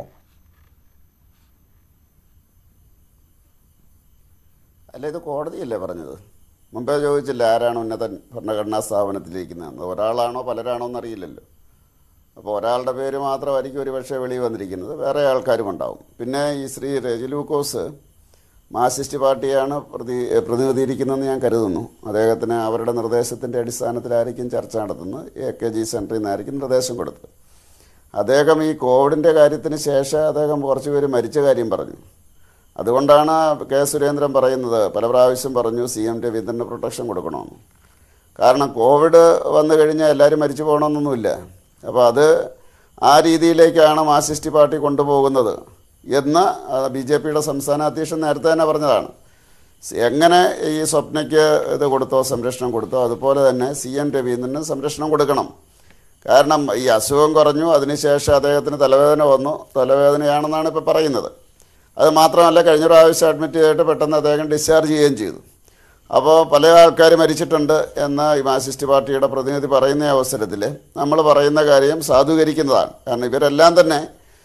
അല്ല, ഇത് കോടതിയല്ലേ പറഞ്ഞത്. മുമ്പേ ചോദിച്ചില്ല ആരാണ് ഉന്നതൻ ഭരണഘടനാ സ്ഥാപനത്തിലിരിക്കുന്നതെന്ന്. ഒരാളാണോ പലരാണോ എന്നറിയില്ലല്ലോ. അപ്പോൾ ഒരാളുടെ പേര് മാത്രമായിരിക്കും ഒരു പക്ഷേ വെളിയിൽ വന്നിരിക്കുന്നത്, വേറെ ആൾക്കാരും ഉണ്ടാവും. പിന്നെ ഈ ശ്രീ റെജി ലൂക്കോസ് മാർക്സിസ്റ്റ് പാർട്ടിയാണ് പ്രതിനിധീകരിക്കുന്നതെന്ന് ഞാൻ കരുതുന്നു. അദ്ദേഹത്തിന് അവരുടെ നിർദ്ദേശത്തിൻ്റെ അടിസ്ഥാനത്തിലായിരിക്കും ചർച്ച നടത്തുന്നത്. AKG സെൻറ്ററിൽ നിന്നായിരിക്കും നിർദ്ദേശം കൊടുത്തത്. അദ്ദേഹം ഈ കോവിഡിൻ്റെ കാര്യത്തിന് ശേഷം അദ്ദേഹം കുറച്ച് പേര് മരിച്ച കാര്യം പറഞ്ഞു. അതുകൊണ്ടാണ് K. സുരേന്ദ്രൻ പറയുന്നത്, പല പ്രാവശ്യം പറഞ്ഞു CM രവീന്ദ്രന് പ്രൊട്ടക്ഷൻ കൊടുക്കണമെന്ന്. കാരണം കോവിഡ് വന്നു കഴിഞ്ഞാൽ എല്ലാവരും മരിച്ചു പോകണമെന്നൊന്നുമില്ല. അപ്പോൾ അത് ആ രീതിയിലേക്കാണ് മാർക്സിസ്റ്റ് പാർട്ടി കൊണ്ടുപോകുന്നത് എന്ന് BJPയുടെ സംസ്ഥാന അധ്യക്ഷൻ നേരത്തെ തന്നെ പറഞ്ഞതാണ്. എങ്ങനെ ഈ സ്വപ്നയ്ക്ക് ഇത് കൊടുത്തോ, സംരക്ഷണം കൊടുത്തോ, അതുപോലെ തന്നെ CM രവീന്ദ്രന് സംരക്ഷണം കൊടുക്കണം. കാരണം ഈ അസുഖം കുറഞ്ഞു, അതിനുശേഷം അദ്ദേഹത്തിന് തലവേദന വന്നു, തലവേദനയാണെന്നാണ് ഇപ്പോൾ പറയുന്നത്. അത് മാത്രമല്ല, കഴിഞ്ഞ പ്രാവശ്യം അഡ്മിറ്റ് ചെയ്തിട്ട് പെട്ടെന്ന് അദ്ദേഹം ഡിസ്ചാർജ് ചെയ്യുകയും ചെയ്തു. അപ്പോൾ പല ആൾക്കാർ മരിച്ചിട്ടുണ്ട് എന്ന് ഈ മാർക്സിസ്റ്റ് പാർട്ടിയുടെ പ്രതിനിധി പറയുന്ന അവസരത്തിൽ നമ്മൾ പറയുന്ന കാര്യം സാധൂകരിക്കുന്നതാണ്. കാരണം ഇവരെല്ലാം തന്നെ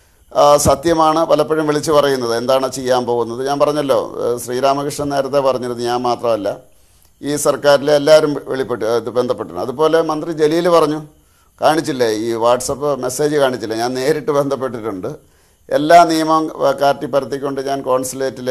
സത്യമാണ് പലപ്പോഴും വിളിച്ചു പറയുന്നത്. എന്താണ് ചെയ്യാൻ പോകുന്നത്? ഞാൻ പറഞ്ഞല്ലോ, ശ്രീരാമകൃഷ്ണൻ നേരത്തെ പറഞ്ഞിരുന്നു, ഞാൻ മാത്രമല്ല ഈ സർക്കാരിലെ എല്ലാവരും ബന്ധപ്പെട്ടിട്ടുണ്ട്. അതുപോലെ മന്ത്രി ജലീൽ പറഞ്ഞു, കാണിച്ചില്ലേ ഈ വാട്സപ്പ് മെസ്സേജ് കാണിച്ചില്ലേ, ഞാൻ നേരിട്ട് ബന്ധപ്പെട്ടിട്ടുണ്ട്, എല്ലാ നിയമം കാറ്റിപ്പരത്തിക്കൊണ്ട് ഞാൻ കോൺസുലേറ്റിൽ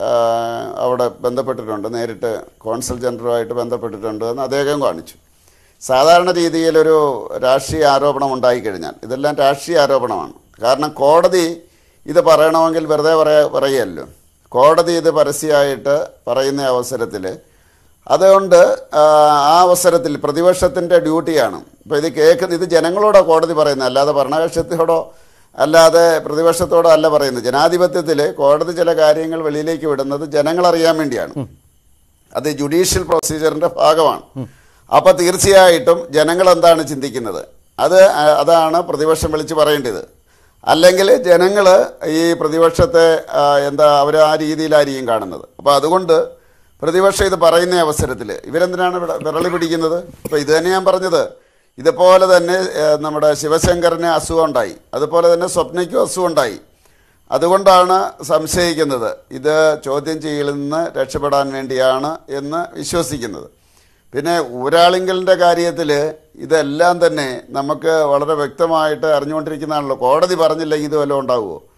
അവിടെ ബന്ധപ്പെട്ടിട്ടുണ്ട്, നേരിട്ട് കോൺസൽ ജനറലുമായിട്ട് ബന്ധപ്പെട്ടിട്ടുണ്ട് എന്ന് അദ്ദേഹം കാണിച്ചു. സാധാരണ രീതിയിലൊരു രാഷ്ട്രീയ ആരോപണം ഉണ്ടായിക്കഴിഞ്ഞാൽ ഇതെല്ലാം രാഷ്ട്രീയ ആരോപണമാണ്. കാരണം കോടതി ഇത് പറയണമെങ്കിൽ വെറുതെ പറയുമല്ലോ. കോടതി ഇത് പരസ്യമായിട്ട് പറയുന്ന അവസരത്തിൽ അതുകൊണ്ട് ആ അവസരത്തിൽ പ്രതിപക്ഷത്തിൻ്റെ ഡ്യൂട്ടിയാണ്. ഇപ്പോൾ ഇത് ജനങ്ങളോടോ കോടതി പറയുന്നത്, അല്ലാതെ ഭരണകക്ഷിയോടോ അല്ലാതെ പ്രതിപക്ഷത്തോടോ അല്ല പറയുന്നത്. ജനാധിപത്യത്തിൽ കോടതി ചില കാര്യങ്ങൾ വെളിയിലേക്ക് വിടുന്നത് ജനങ്ങളറിയാൻ വേണ്ടിയാണ്. അത് ജുഡീഷ്യൽ പ്രൊസീജിയറിൻ്റെ ഭാഗമാണ്. അപ്പോൾ തീർച്ചയായിട്ടും ജനങ്ങൾ എന്താണ് ചിന്തിക്കുന്നത് അതാണ് പ്രതിപക്ഷം വിളിച്ച് പറയേണ്ടത്. അല്ലെങ്കിൽ ജനങ്ങൾ ഈ പ്രതിപക്ഷത്തെ അവർ ആ രീതിയിലായിരിക്കും കാണുന്നത്. അപ്പോൾ അതുകൊണ്ട് പ്രതിപക്ഷം ഇത് പറയുന്ന അവസരത്തിൽ ഇവരെന്തിനാണ് വിരളി പിടിക്കുന്നത്? അപ്പോൾ ഇത് തന്നെ ഞാൻ പറഞ്ഞത്, ഇതുപോലെ തന്നെ നമ്മുടെ ശിവശങ്കറിന് അസുഖം ഉണ്ടായി, അതുപോലെ തന്നെ സ്വപ്നയ്ക്കും അസുഖം ഉണ്ടായി. അതുകൊണ്ടാണ് സംശയിക്കുന്നത് ഇത് ചോദ്യം ചെയ്യലിൽ നിന്ന് രക്ഷപ്പെടാൻ വേണ്ടിയാണ് എന്ന് വിശ്വസിക്കുന്നത്. പിന്നെ ഊരാളിങ്കലിൻ്റെ കാര്യത്തിൽ ഇതെല്ലാം തന്നെ നമുക്ക് വളരെ വ്യക്തമായിട്ട് അറിഞ്ഞുകൊണ്ടിരിക്കുന്നതാണല്ലോ. കോടതി പറഞ്ഞില്ലെങ്കിൽ ഇത് വല്ലതും ഉണ്ടാവുമോ?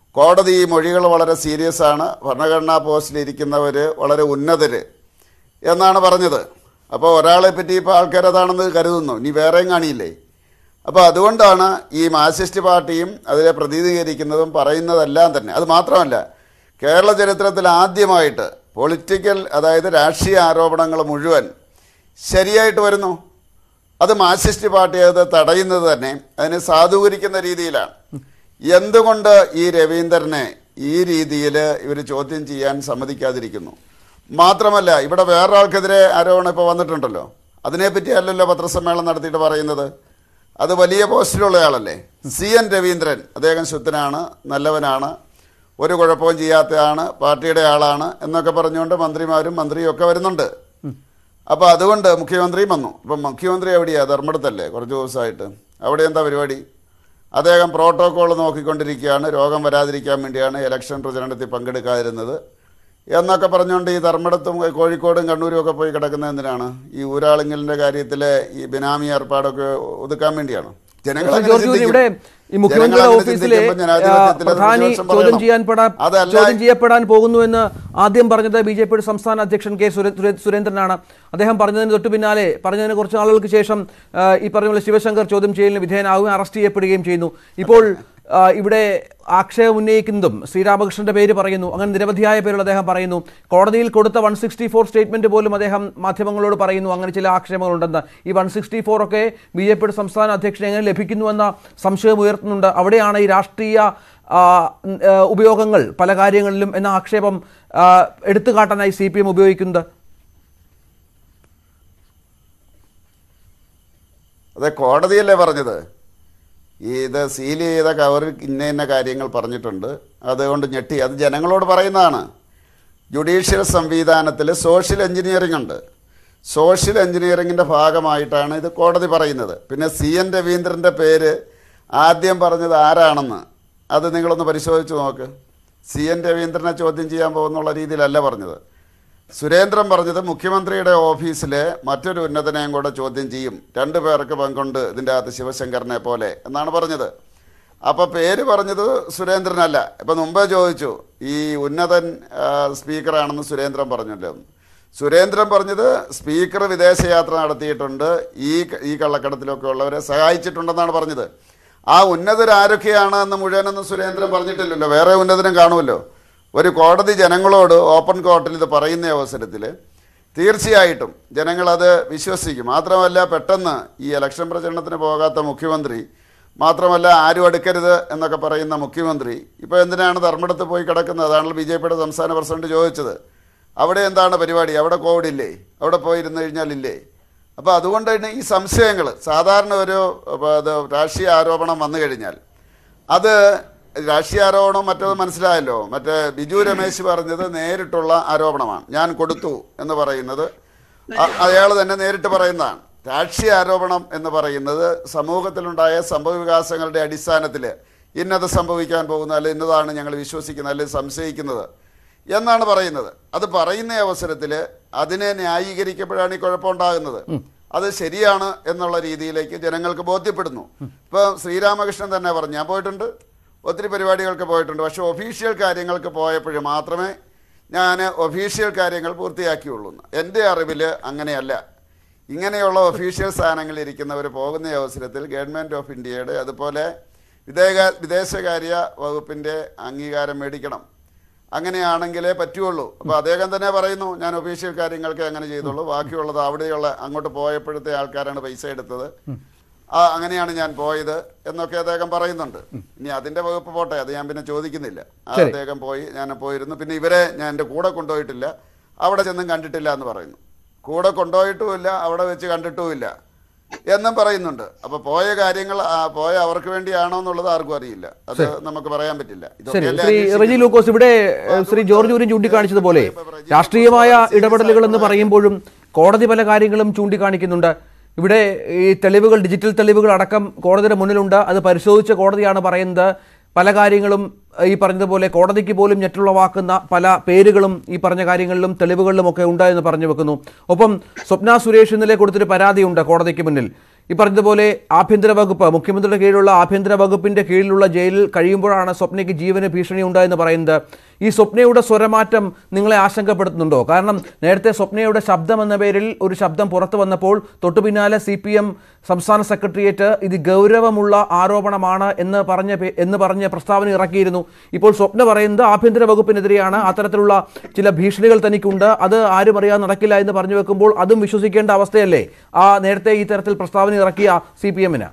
കോടതി ഈ മൊഴികൾ വളരെ സീരിയസ് ആണ്, ഭരണഘടനാ പോസ്റ്റിലിരിക്കുന്നവർ വളരെ ഉന്നതർ എന്നാണ് പറഞ്ഞത്. അപ്പോൾ ഒരാളെ പറ്റി ഇപ്പോൾ ആൾക്കാരതാണെന്ന് കരുതുന്നു, ഇനി വേറെയും കാണിയില്ലേ? അപ്പോൾ അതുകൊണ്ടാണ് ഈ മാർക്സിസ്റ്റ് പാർട്ടിയും അതിനെ പ്രതിനിധീകരിക്കുന്നതും പറയുന്നതെല്ലാം തന്നെ. അത് മാത്രമല്ല, കേരള ചരിത്രത്തിൽ ആദ്യമായിട്ട് പൊളിറ്റിക്കൽ, അതായത് രാഷ്ട്രീയ ആരോപണങ്ങൾ മുഴുവൻ ശരിയായിട്ട് വരുന്നു. അത് മാർക്സിസ്റ്റ് പാർട്ടി അത് തടയുന്നത് തന്നെ അതിനെ സാധൂകരിക്കുന്ന രീതിയിലാണ്. എന്തുകൊണ്ട് ഈ രവീന്ദ്രനെ ഈ രീതിയിൽ ഇവർ ചോദ്യം ചെയ്യാൻ സമ്മതിക്കാതിരിക്കുന്നു? മാത്രമല്ല, ഇവിടെ വേറൊരാൾക്കെതിരെ ആരോപണം ഇപ്പോൾ വന്നിട്ടുണ്ടല്ലോ, അതിനെപ്പറ്റി അല്ലല്ലോ പത്രസമ്മേളനം നടത്തിയിട്ട് പറയുന്നത്. അത് വലിയ പോസ്റ്റിലുള്ളയാളല്ലേ, CN രവീന്ദ്രൻ. അദ്ദേഹം ശുദ്ധനാണ്, നല്ലവനാണ്, ഒരു കുഴപ്പവും ചെയ്യാത്തതാണ്, പാർട്ടിയുടെ ആളാണ് എന്നൊക്കെ പറഞ്ഞുകൊണ്ട് മന്ത്രിയും ഒക്കെ വരുന്നുണ്ട്. അപ്പോൾ അതുകൊണ്ട് മുഖ്യമന്ത്രിയും വന്നു. ഇപ്പം മുഖ്യമന്ത്രി എവിടെയാണ്? ധർമ്മടത്തല്ലേ കുറച്ച് ദിവസമായിട്ട്. അവിടെ എന്താ പരിപാടി? അദ്ദേഹം പ്രോട്ടോക്കോൾ നോക്കിക്കൊണ്ടിരിക്കുകയാണ്, രോഗം വരാതിരിക്കാൻ വേണ്ടിയാണ് ഇലക്ഷൻ പ്രചരണത്തിൽ പങ്കെടുക്കാതിരുന്നത് എന്നൊക്കെ പറഞ്ഞുകൊണ്ട് ഈ ധർമ്മടത്തും കോഴിക്കോടും കണ്ണൂരും ഒക്കെ പോയി കിടക്കുന്നത് എന്തിനാണ്? ഈ ഊരാളുങ്കലിൻ്റെ കാര്യത്തിലെ ഈ ബിനാമി ഏർപ്പാടൊക്കെ ഒതുക്കാൻ വേണ്ടിയാണ്. ഇവിടെ ഈ മുഖ്യമന്ത്രിയുടെ ഓഫീസിലെ പ്രധാനി ചോദ്യം ചെയ്യപ്പെടാൻ പോകുന്നുവെന്ന് ആദ്യം പറഞ്ഞത് BJP സംസ്ഥാന അധ്യക്ഷൻ K. സുരേന്ദ്രനാണ്. അദ്ദേഹം പറഞ്ഞതിന് തൊട്ടു പിന്നാലെ, പറഞ്ഞതിന് കുറച്ച് നാളുകൾക്ക് ശേഷം ഈ പറഞ്ഞ പോലെ ശിവശങ്കർ ചോദ്യം ചെയ്യലിന് വിധേയനാവുകയും അറസ്റ്റ് ചെയ്യപ്പെടുകയും ചെയ്യുന്നു. ഇപ്പോൾ ഇവിടെ ആക്ഷേപം ഉന്നയിക്കുന്നതും ശ്രീരാമകൃഷ്ണന്റെ പേര് പറയുന്നു. അങ്ങനെ നിരവധിയായ പേരുകൾ അദ്ദേഹം പറയുന്നു. കോടതിയിൽ കൊടുത്ത 164 സ്റ്റേറ്റ്മെന്റ് പോലും അദ്ദേഹം മാധ്യമങ്ങളോട് പറയുന്നു അങ്ങനെ ചില ആക്ഷേപങ്ങളുണ്ടെന്ന്. ഈ 164 ഒക്കെ BJP സംസ്ഥാന അധ്യക്ഷനെ എങ്ങനെ ലഭിക്കുന്നുവെന്ന സംശയം ഉയർത്തുന്നുണ്ട്. അവിടെയാണ് ഈ രാഷ്ട്രീയ ഉപയോഗങ്ങൾ പല കാര്യങ്ങളിലും എന്ന ആക്ഷേപം എടുത്തു കാട്ടാനായി CPM ഉപയോഗിക്കുന്നത്. അതെ, കോടതിയല്ലേ പറഞ്ഞത് ഇത് സീൽ ചെയ്ത കവറിൽ ഇന്ന കാര്യങ്ങൾ പറഞ്ഞിട്ടുണ്ട്, അതുകൊണ്ട് ഞെട്ടി. അത് ജനങ്ങളോട് പറയുന്നതാണ്. ജുഡീഷ്യൽ സംവിധാനത്തിൽ സോഷ്യൽ എഞ്ചിനീയറിംഗ് ഉണ്ട്. സോഷ്യൽ എഞ്ചിനീയറിങ്ങിൻ്റെ ഭാഗമായിട്ടാണ് ഇത് കോടതി പറയുന്നത്. പിന്നെ CN രവീന്ദ്രൻ്റെ പേര് ആദ്യം പറഞ്ഞത് ആരാണെന്ന് അത് നിങ്ങളൊന്ന് പരിശോധിച്ച് നോക്ക്. CN രവീന്ദ്രനെ ചോദ്യം ചെയ്യാൻ പോകുന്നുള്ള രീതിയിലല്ല പറഞ്ഞത്. സുരേന്ദ്രൻ പറഞ്ഞത് മുഖ്യമന്ത്രിയുടെ ഓഫീസിലെ മറ്റൊരു ഉന്നതനെയും കൂടെ ചോദ്യം ചെയ്യും, 2 പേർക്ക് പങ്കുണ്ട് ഇതിൻ്റെ അകത്ത് ശിവശങ്കറിനെ പോലെ എന്നാണ് പറഞ്ഞത്. അപ്പോൾ പേര് പറഞ്ഞത് സുരേന്ദ്രനല്ല. ഇപ്പം മുമ്പേ ചോദിച്ചു ഈ ഉന്നതൻ സ്പീക്കറാണെന്ന് സുരേന്ദ്രൻ പറഞ്ഞല്ലോ. സുരേന്ദ്രൻ പറഞ്ഞത് സ്പീക്കർ വിദേശയാത്ര നടത്തിയിട്ടുണ്ട്, ഈ കള്ളക്കടത്തിലൊക്കെ ഉള്ളവരെ സഹായിച്ചിട്ടുണ്ടെന്നാണ് പറഞ്ഞത്. ആ ഉന്നതരാരൊക്കെയാണ് എന്ന് മുഴുവനൊന്നും സുരേന്ദ്രൻ പറഞ്ഞിട്ടില്ലല്ലോ. വേറെ ഉന്നതനും കാണുമല്ലോ. ഒരു കോടതി ജനങ്ങളോട് ഓപ്പൺ കോർട്ടിൽ ഇത് പറയുന്ന അവസരത്തിൽ തീർച്ചയായിട്ടും ജനങ്ങളത് വിശ്വസിക്കും. മാത്രമല്ല, പെട്ടെന്ന് ഈ ഇലക്ഷൻ പ്രചരണത്തിന് പോകാത്ത മുഖ്യമന്ത്രി, മാത്രമല്ല ആരും അടുക്കരുത് എന്നൊക്കെ പറയുന്ന മുഖ്യമന്ത്രി ഇപ്പോൾ എന്തിനാണ് ധർമ്മടത്ത് പോയി കിടക്കുന്നത്? അതാണല്ലോ BJP സംസ്ഥാന പ്രസിഡന്റ് ചോദിച്ചത്. അവിടെ എന്താണ് പരിപാടി? അവിടെ കോവിഡ് ഇല്ലേ? അവിടെ പോയിരുന്നു കഴിഞ്ഞാൽ ഇല്ലേ? അപ്പോൾ അതുകൊണ്ടാണ് ഈ സംശയങ്ങൾ. സാധാരണ ഒരു രാഷ്ട്രീയ ആരോപണം വന്നു കഴിഞ്ഞാൽ അത് രാഷ്ട്രീയ ആരോപണം മറ്റത് മനസ്സിലായല്ലോ. മറ്റേ ബിജു രമേശ് പറഞ്ഞത് നേരിട്ടുള്ള ആരോപണമാണ്. ഞാൻ കൊടുത്തു എന്ന് പറയുന്നത് അയാൾ തന്നെ നേരിട്ട് പറയുന്നതാണ്. രാഷ്ട്രീയ ആരോപണം എന്ന് പറയുന്നത് സമൂഹത്തിലുണ്ടായ സംഭവവികാസങ്ങളുടെ അടിസ്ഥാനത്തിൽ ഇന്നത് സംഭവിക്കാൻ പോകുന്നത്, അല്ലെങ്കിൽ ഇന്നതാണ് ഞങ്ങൾ വിശ്വസിക്കുന്നത് അല്ലെങ്കിൽ സംശയിക്കുന്നത് എന്നാണ് പറയുന്നത്. അത് പറയുന്ന അവസരത്തിൽ അതിനെ ന്യായീകരിക്കപ്പെടാണ് ഈ കുഴപ്പമുണ്ടാകുന്നത്. അത് ശരിയാണ് എന്നുള്ള രീതിയിലേക്ക് ജനങ്ങൾക്ക് ബോധ്യപ്പെടുന്നു. ഇപ്പോൾ ശ്രീരാമകൃഷ്ണൻ തന്നെ പറഞ്ഞു, ഞാൻ പോയിട്ടുണ്ട്, ഒത്തിരി പരിപാടികൾക്ക് പോയിട്ടുണ്ട്, പക്ഷേ ഒഫീഷ്യൽ കാര്യങ്ങൾക്ക് പോയപ്പോഴും മാത്രമേ ഞാൻ ഒഫീഷ്യൽ കാര്യങ്ങൾ പൂർത്തിയാക്കിയുള്ളൂ. എൻ്റെ അറിവിൽ അങ്ങനെയല്ല. ഇങ്ങനെയുള്ള ഒഫീഷ്യൽ സ്ഥാനങ്ങളിൽ ഇരിക്കുന്നവർ പോകുന്ന അവസരത്തിൽ ഗവൺമെൻറ് ഓഫ് ഇന്ത്യയുടെ അതുപോലെ വിദേശകാര്യ വകുപ്പിൻ്റെ അംഗീകാരം മേടിക്കണം. അങ്ങനെയാണെങ്കിലേ പറ്റുള്ളൂ. അപ്പോൾ അദ്ദേഹം തന്നെ പറയുന്നു, ഞാൻ ഒഫീഷ്യൽ കാര്യങ്ങൾക്ക് അങ്ങനെ ചെയ്തുള്ളൂ, ബാക്കിയുള്ളത് അവിടെയുള്ള അങ്ങോട്ട് പോയപ്പോഴത്തെ ആൾക്കാരാണ് പൈസ എടുത്തത്, അങ്ങനെയാണ് ഞാൻ പോയത് എന്നൊക്കെ അദ്ദേഹം പറയുന്നുണ്ട്. ഇനി അതിൻ്റെ വകുപ്പ് പോട്ടെ, അത് ഞാൻ പിന്നെ ചോദിക്കുന്നില്ല. അദ്ദേഹം ഞാൻ പോയിരുന്നു, പിന്നെ ഇവരെ ഞാൻ എൻ്റെ കൂടെ കൊണ്ടുപോയിട്ടില്ല, അവിടെ ചെന്നും കണ്ടിട്ടില്ല എന്ന് പറയുന്നു. കൂടെ കൊണ്ടുപോയിട്ടുമില്ല, അവിടെ വെച്ച് കണ്ടിട്ടുമില്ല എന്നും പറയുന്നുണ്ട്. അപ്പോൾ പോയ കാര്യങ്ങൾ പോയ അവർക്ക് വേണ്ടിയാണോ എന്നുള്ളത് ആർക്കും അറിയില്ല, അത് നമുക്ക് പറയാൻ പറ്റില്ല. റെജി ലൂക്കോസ്, ഇവിടെ ശ്രീ ജോർജ് കുര്യൻ ചൂണ്ടിക്കാണിച്ചതുപോലെ രാഷ്ട്രീയമായ ഇടപെടലുകൾ എന്ന് പറയുമ്പോഴും കോടതി പല കാര്യങ്ങളും ചൂണ്ടിക്കാണിക്കുന്നുണ്ട്. ഇവിടെ ഈ തെളിവുകൾ, ഡിജിറ്റൽ തെളിവുകൾ അടക്കം കോടതിയുടെ മുന്നിലുണ്ട്. അത് പരിശോധിച്ച കോടതിയാണ് പറയുന്നത്. പല കാര്യങ്ങളും ഈ പറഞ്ഞതുപോലെ കോടതിക്ക് പോലും ഞെട്ടുളവാക്കുന്ന പല പേരുകളും ഈ പറഞ്ഞ കാര്യങ്ങളിലും തെളിവുകളിലും ഒക്കെ ഉണ്ട് എന്ന് പറഞ്ഞു വെക്കുന്നു. ഒപ്പം സ്വപ്ന സുരേഷ് ഇന്നലെ കൊടുത്തൊരു പരാതിയുണ്ട് കോടതിക്ക് മുന്നിൽ. ഈ പറഞ്ഞതുപോലെ ആഭ്യന്തര വകുപ്പ്, മുഖ്യമന്ത്രിയുടെ കീഴിലുള്ള ആഭ്യന്തര വകുപ്പിന്റെ കീഴിലുള്ള ജയിലിൽ കഴിയുമ്പോഴാണ് സ്വപ്നയ്ക്ക് ജീവന് ഭീഷണി ഉണ്ടായെന്ന് പറയുന്നത്. ഈ സ്വപ്നയുടെ സ്വരമാറ്റം നിങ്ങളെ ആശങ്കപ്പെടുത്തുന്നുണ്ടോ? കാരണം നേരത്തെ സ്വപ്നയുടെ ശബ്ദം എന്ന പേരിൽ ഒരു ശബ്ദം പുറത്തു വന്നപ്പോൾ തൊട്ടു പിന്നാലെ CPM സംസ്ഥാന സെക്രട്ടേറിയറ്റ് ഇത് ഗൗരവമുള്ള ആരോപണമാണ് എന്ന് പറഞ്ഞ് പ്രസ്താവന ഇറക്കിയിരുന്നു. ഇപ്പോൾ സ്വപ്ന പറയുന്നത് ആഭ്യന്തര വകുപ്പിനെതിരെയാണ്, അത്തരത്തിലുള്ള ചില ഭീഷണികൾ തനിക്കുണ്ട്, അത് ആരും അറിയാൻ നടക്കില്ല എന്ന് പറഞ്ഞു വെക്കുമ്പോൾ അതും വിശ്വസിക്കേണ്ട അവസ്ഥയല്ലേ നേരത്തെ ഈ തരത്തിൽ പ്രസ്താവന ഇറക്കിയ CPM-ന്?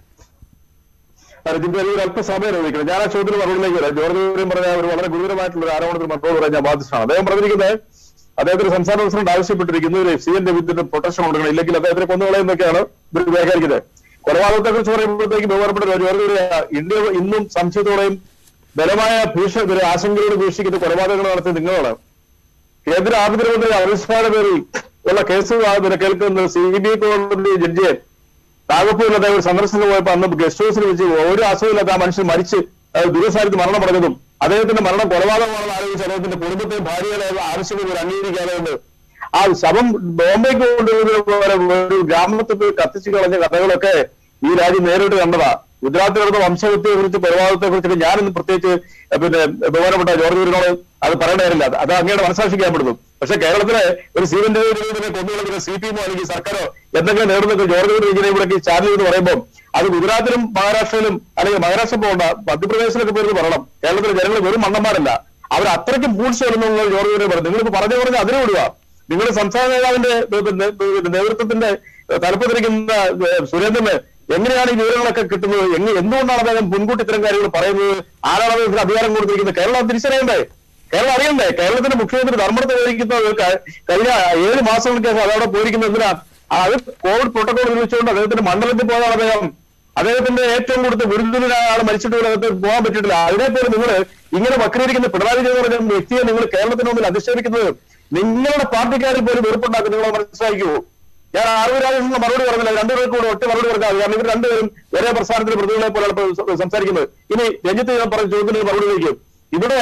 അല്പസമയം ചോദിക്കണം. ഞാൻ ആ ചോദ്യത്തിന് മറുപടിയിലേക്ക് വരാം. ജോർജ് കുര്യൻ പറഞ്ഞ ഒരു വളരെ ഗുരുതരമായിട്ടുള്ള ഒരു ആരോപണത്തിന് മറുപടി പറയാൻ ഞാൻ ബാധ്യസ്ഥനാണ്. അദ്ദേഹം പറഞ്ഞിരിക്കുന്നത് അദ്ദേഹത്തിന് സംസ്ഥാന പ്രസിഡന്റ് ആവശ്യപ്പെട്ടിരിക്കുന്നു ഒരു CN രവീന്ദ്രന്റെ പ്രൊട്ടക്ഷൻ കൊടുക്കണം, ഇല്ലെങ്കിൽ അദ്ദേഹത്തിന് കൊന്നുകളയെന്നൊക്കെയാണ് ഇവർ വ്യാഖ്യാനിക്കുന്നത്. കൊലപാതകത്തെ കുറിച്ച് പറയുമ്പോഴത്തേക്ക് ബഹുമാനപ്പെട്ട ജോർജ് കുര്യൻ, ഇന്ത്യ ഇന്നും സംശയത്തോടെയും ബലമായ ആശങ്കയോട് വീക്ഷിക്കുന്ന കൊലപാതകങ്ങൾ നടത്തിയ നിങ്ങളാണ്. കേന്ദ്ര ആഭ്യന്തരമന്ത്രി അമിത്ഷായുടെ പേരിൽ ഉള്ള കേസ് കേൾക്കുന്ന CBI കോടതി ജഡ്ജിയെ നാഗപ്പൂരിൽ അദ്ദേഹം സന്ദർശനം പോയപ്പോ അന്ന് ഗസ്റ്റ് ഹൗസിൽ വെച്ച് ഒരു അസുഖമില്ലാത്ത ആ മനുഷ്യൻ മരിച്ച് ദുരസാരത്തിൽ മരണമടഞ്ഞതും അദ്ദേഹത്തിന്റെ മരണം കൊലപാതകമാണെന്ന് ആലോചിച്ച് അദ്ദേഹത്തിന്റെ കുടുംബത്തെയും ഭാര്യകളെ ആവശ്യങ്ങൾ അംഗീകരിക്കാതെ കൊണ്ട് ആ ശവം ബോംബെക്ക് കൊണ്ടുവരുന്ന ഒരു ഗ്രാമത്തിൽ പോയി കത്തിച്ചു കളഞ്ഞ കഥകളൊക്കെ ഈ രാജ്യം നേരിട്ട് കണ്ടതാ. ഗുജറാത്തിൽ നടന്ന വംശഹത്യയെ കുറിച്ച് കൊലപാതകത്തെ കുറിച്ചൊക്കെ ഞാനിന്ന് പ്രത്യേകിച്ച് ബഹുമാനപ്പെട്ട ജോർജ് കുര്യനോട് അത് പറയേണ്ട കാര്യമില്ല, അത് അങ്ങയുടെ മനസ്സാക്ഷിക്കപ്പെടുന്നു. പക്ഷെ കേരളത്തിലെ ഒരു CN രവീന്ദ്രനെ കൊണ്ടുവരുന്ന CPM അല്ലെങ്കിൽ സർക്കാരോ എന്തെങ്കിലും നേടുന്ന ജോർജ് കുര്യൻ ഇവിടെ ചാനൽ എന്ന് പറയുമ്പോൾ അത് ഗുജറാത്തിലും മഹാരാഷ്ട്രയിലും അല്ലെങ്കിൽ മഹാരാഷ്ട്ര പോകണ്ട മധ്യപ്രദേശിലൊക്കെ പേര് പറയണം. കേരളത്തിലെ ജനങ്ങൾ വെറും മണ്ണന്മാരല്ല, അവർ അത്രയ്ക്കും പൂഴ്ച വരുന്നുള്ള ജോർജ് കുര്യൻ പറഞ്ഞു. നിങ്ങളിപ്പോ പറഞ്ഞ അതിനെ വിടുക. നിങ്ങൾ സംസ്ഥാന നേതാവിന്റെ നേതൃത്വത്തിന്റെ തലപ്പത്തിരിക്കുന്ന സുരേന്ദ്രന് എങ്ങനെയാണ് ഈ വിവരങ്ങളൊക്കെ കിട്ടുന്നത്? എന്തുകൊണ്ടാണ് അദ്ദേഹം മുൻകൂട്ടി ഇത്തരം കാര്യങ്ങൾ പറയുന്നത്? ആരാണ് അദ്ദേഹത്തിന് അധികാരം കൊടുത്തിരിക്കുന്നത്? കേരളം തിരിച്ചറിയണ്ടേ? കേരളം അറിയണ്ടേ? കേരളത്തിന്റെ മുഖ്യമന്ത്രി ധർമ്മടത്ത് പോയിരിക്കുന്നത് കഴിഞ്ഞ 7 മാസങ്ങൾക്ക് ശേഷം അതവിടെ പോയിരിക്കുന്നത് എന്തിനാ? അത് കോവിഡ് പ്രോട്ടോകോൾ നിർമ്മിച്ചുകൊണ്ട് അദ്ദേഹത്തിന്റെ മണ്ഡലത്തിൽ പോയതാണ് അദ്ദേഹത്തിന്റെ ഏറ്റവും കൂടുതൽ ഗുരുതരനായ ആൾ മരിച്ചിട്ട് അദ്ദേഹത്തിന് പോകാൻ പറ്റിയിട്ടില്ല. അതിനെപ്പോലെ നിങ്ങൾ ഇങ്ങനെ വക്രീകരിക്കുന്ന പിണറായി വിജയൻ പറഞ്ഞ വ്യക്തിയെ നിങ്ങൾ കേരളത്തിന് മുമ്പിൽ അധിക്ഷേപിക്കുന്നത് നിങ്ങളുടെ പാർട്ടിക്കാരിൽ പോലും വെറുപ്പുണ്ടാക്കും. നിങ്ങൾ മനസ്സിലാക്കിയോ? ഞാൻ ആർവി രാജേഷിന്റെ മറുപടി പറഞ്ഞില്ല, രണ്ടുപേർക്കും കൂടെ ഒറ്റ മറുപടി കൊടുക്കാതെ, കാരണം ഇവർ രണ്ടുപേരും ഒരേ പ്രസ്ഥാനത്തിന്റെ പ്രതികളെ പോലെയാണ് സംസാരിക്കുന്നത്. ഇനി രഞ്ജിത്ത് ഞാൻ പറഞ്ഞ ചോദ്യത്തിന് മറുപടി വയ്ക്കും. ഇവിടെ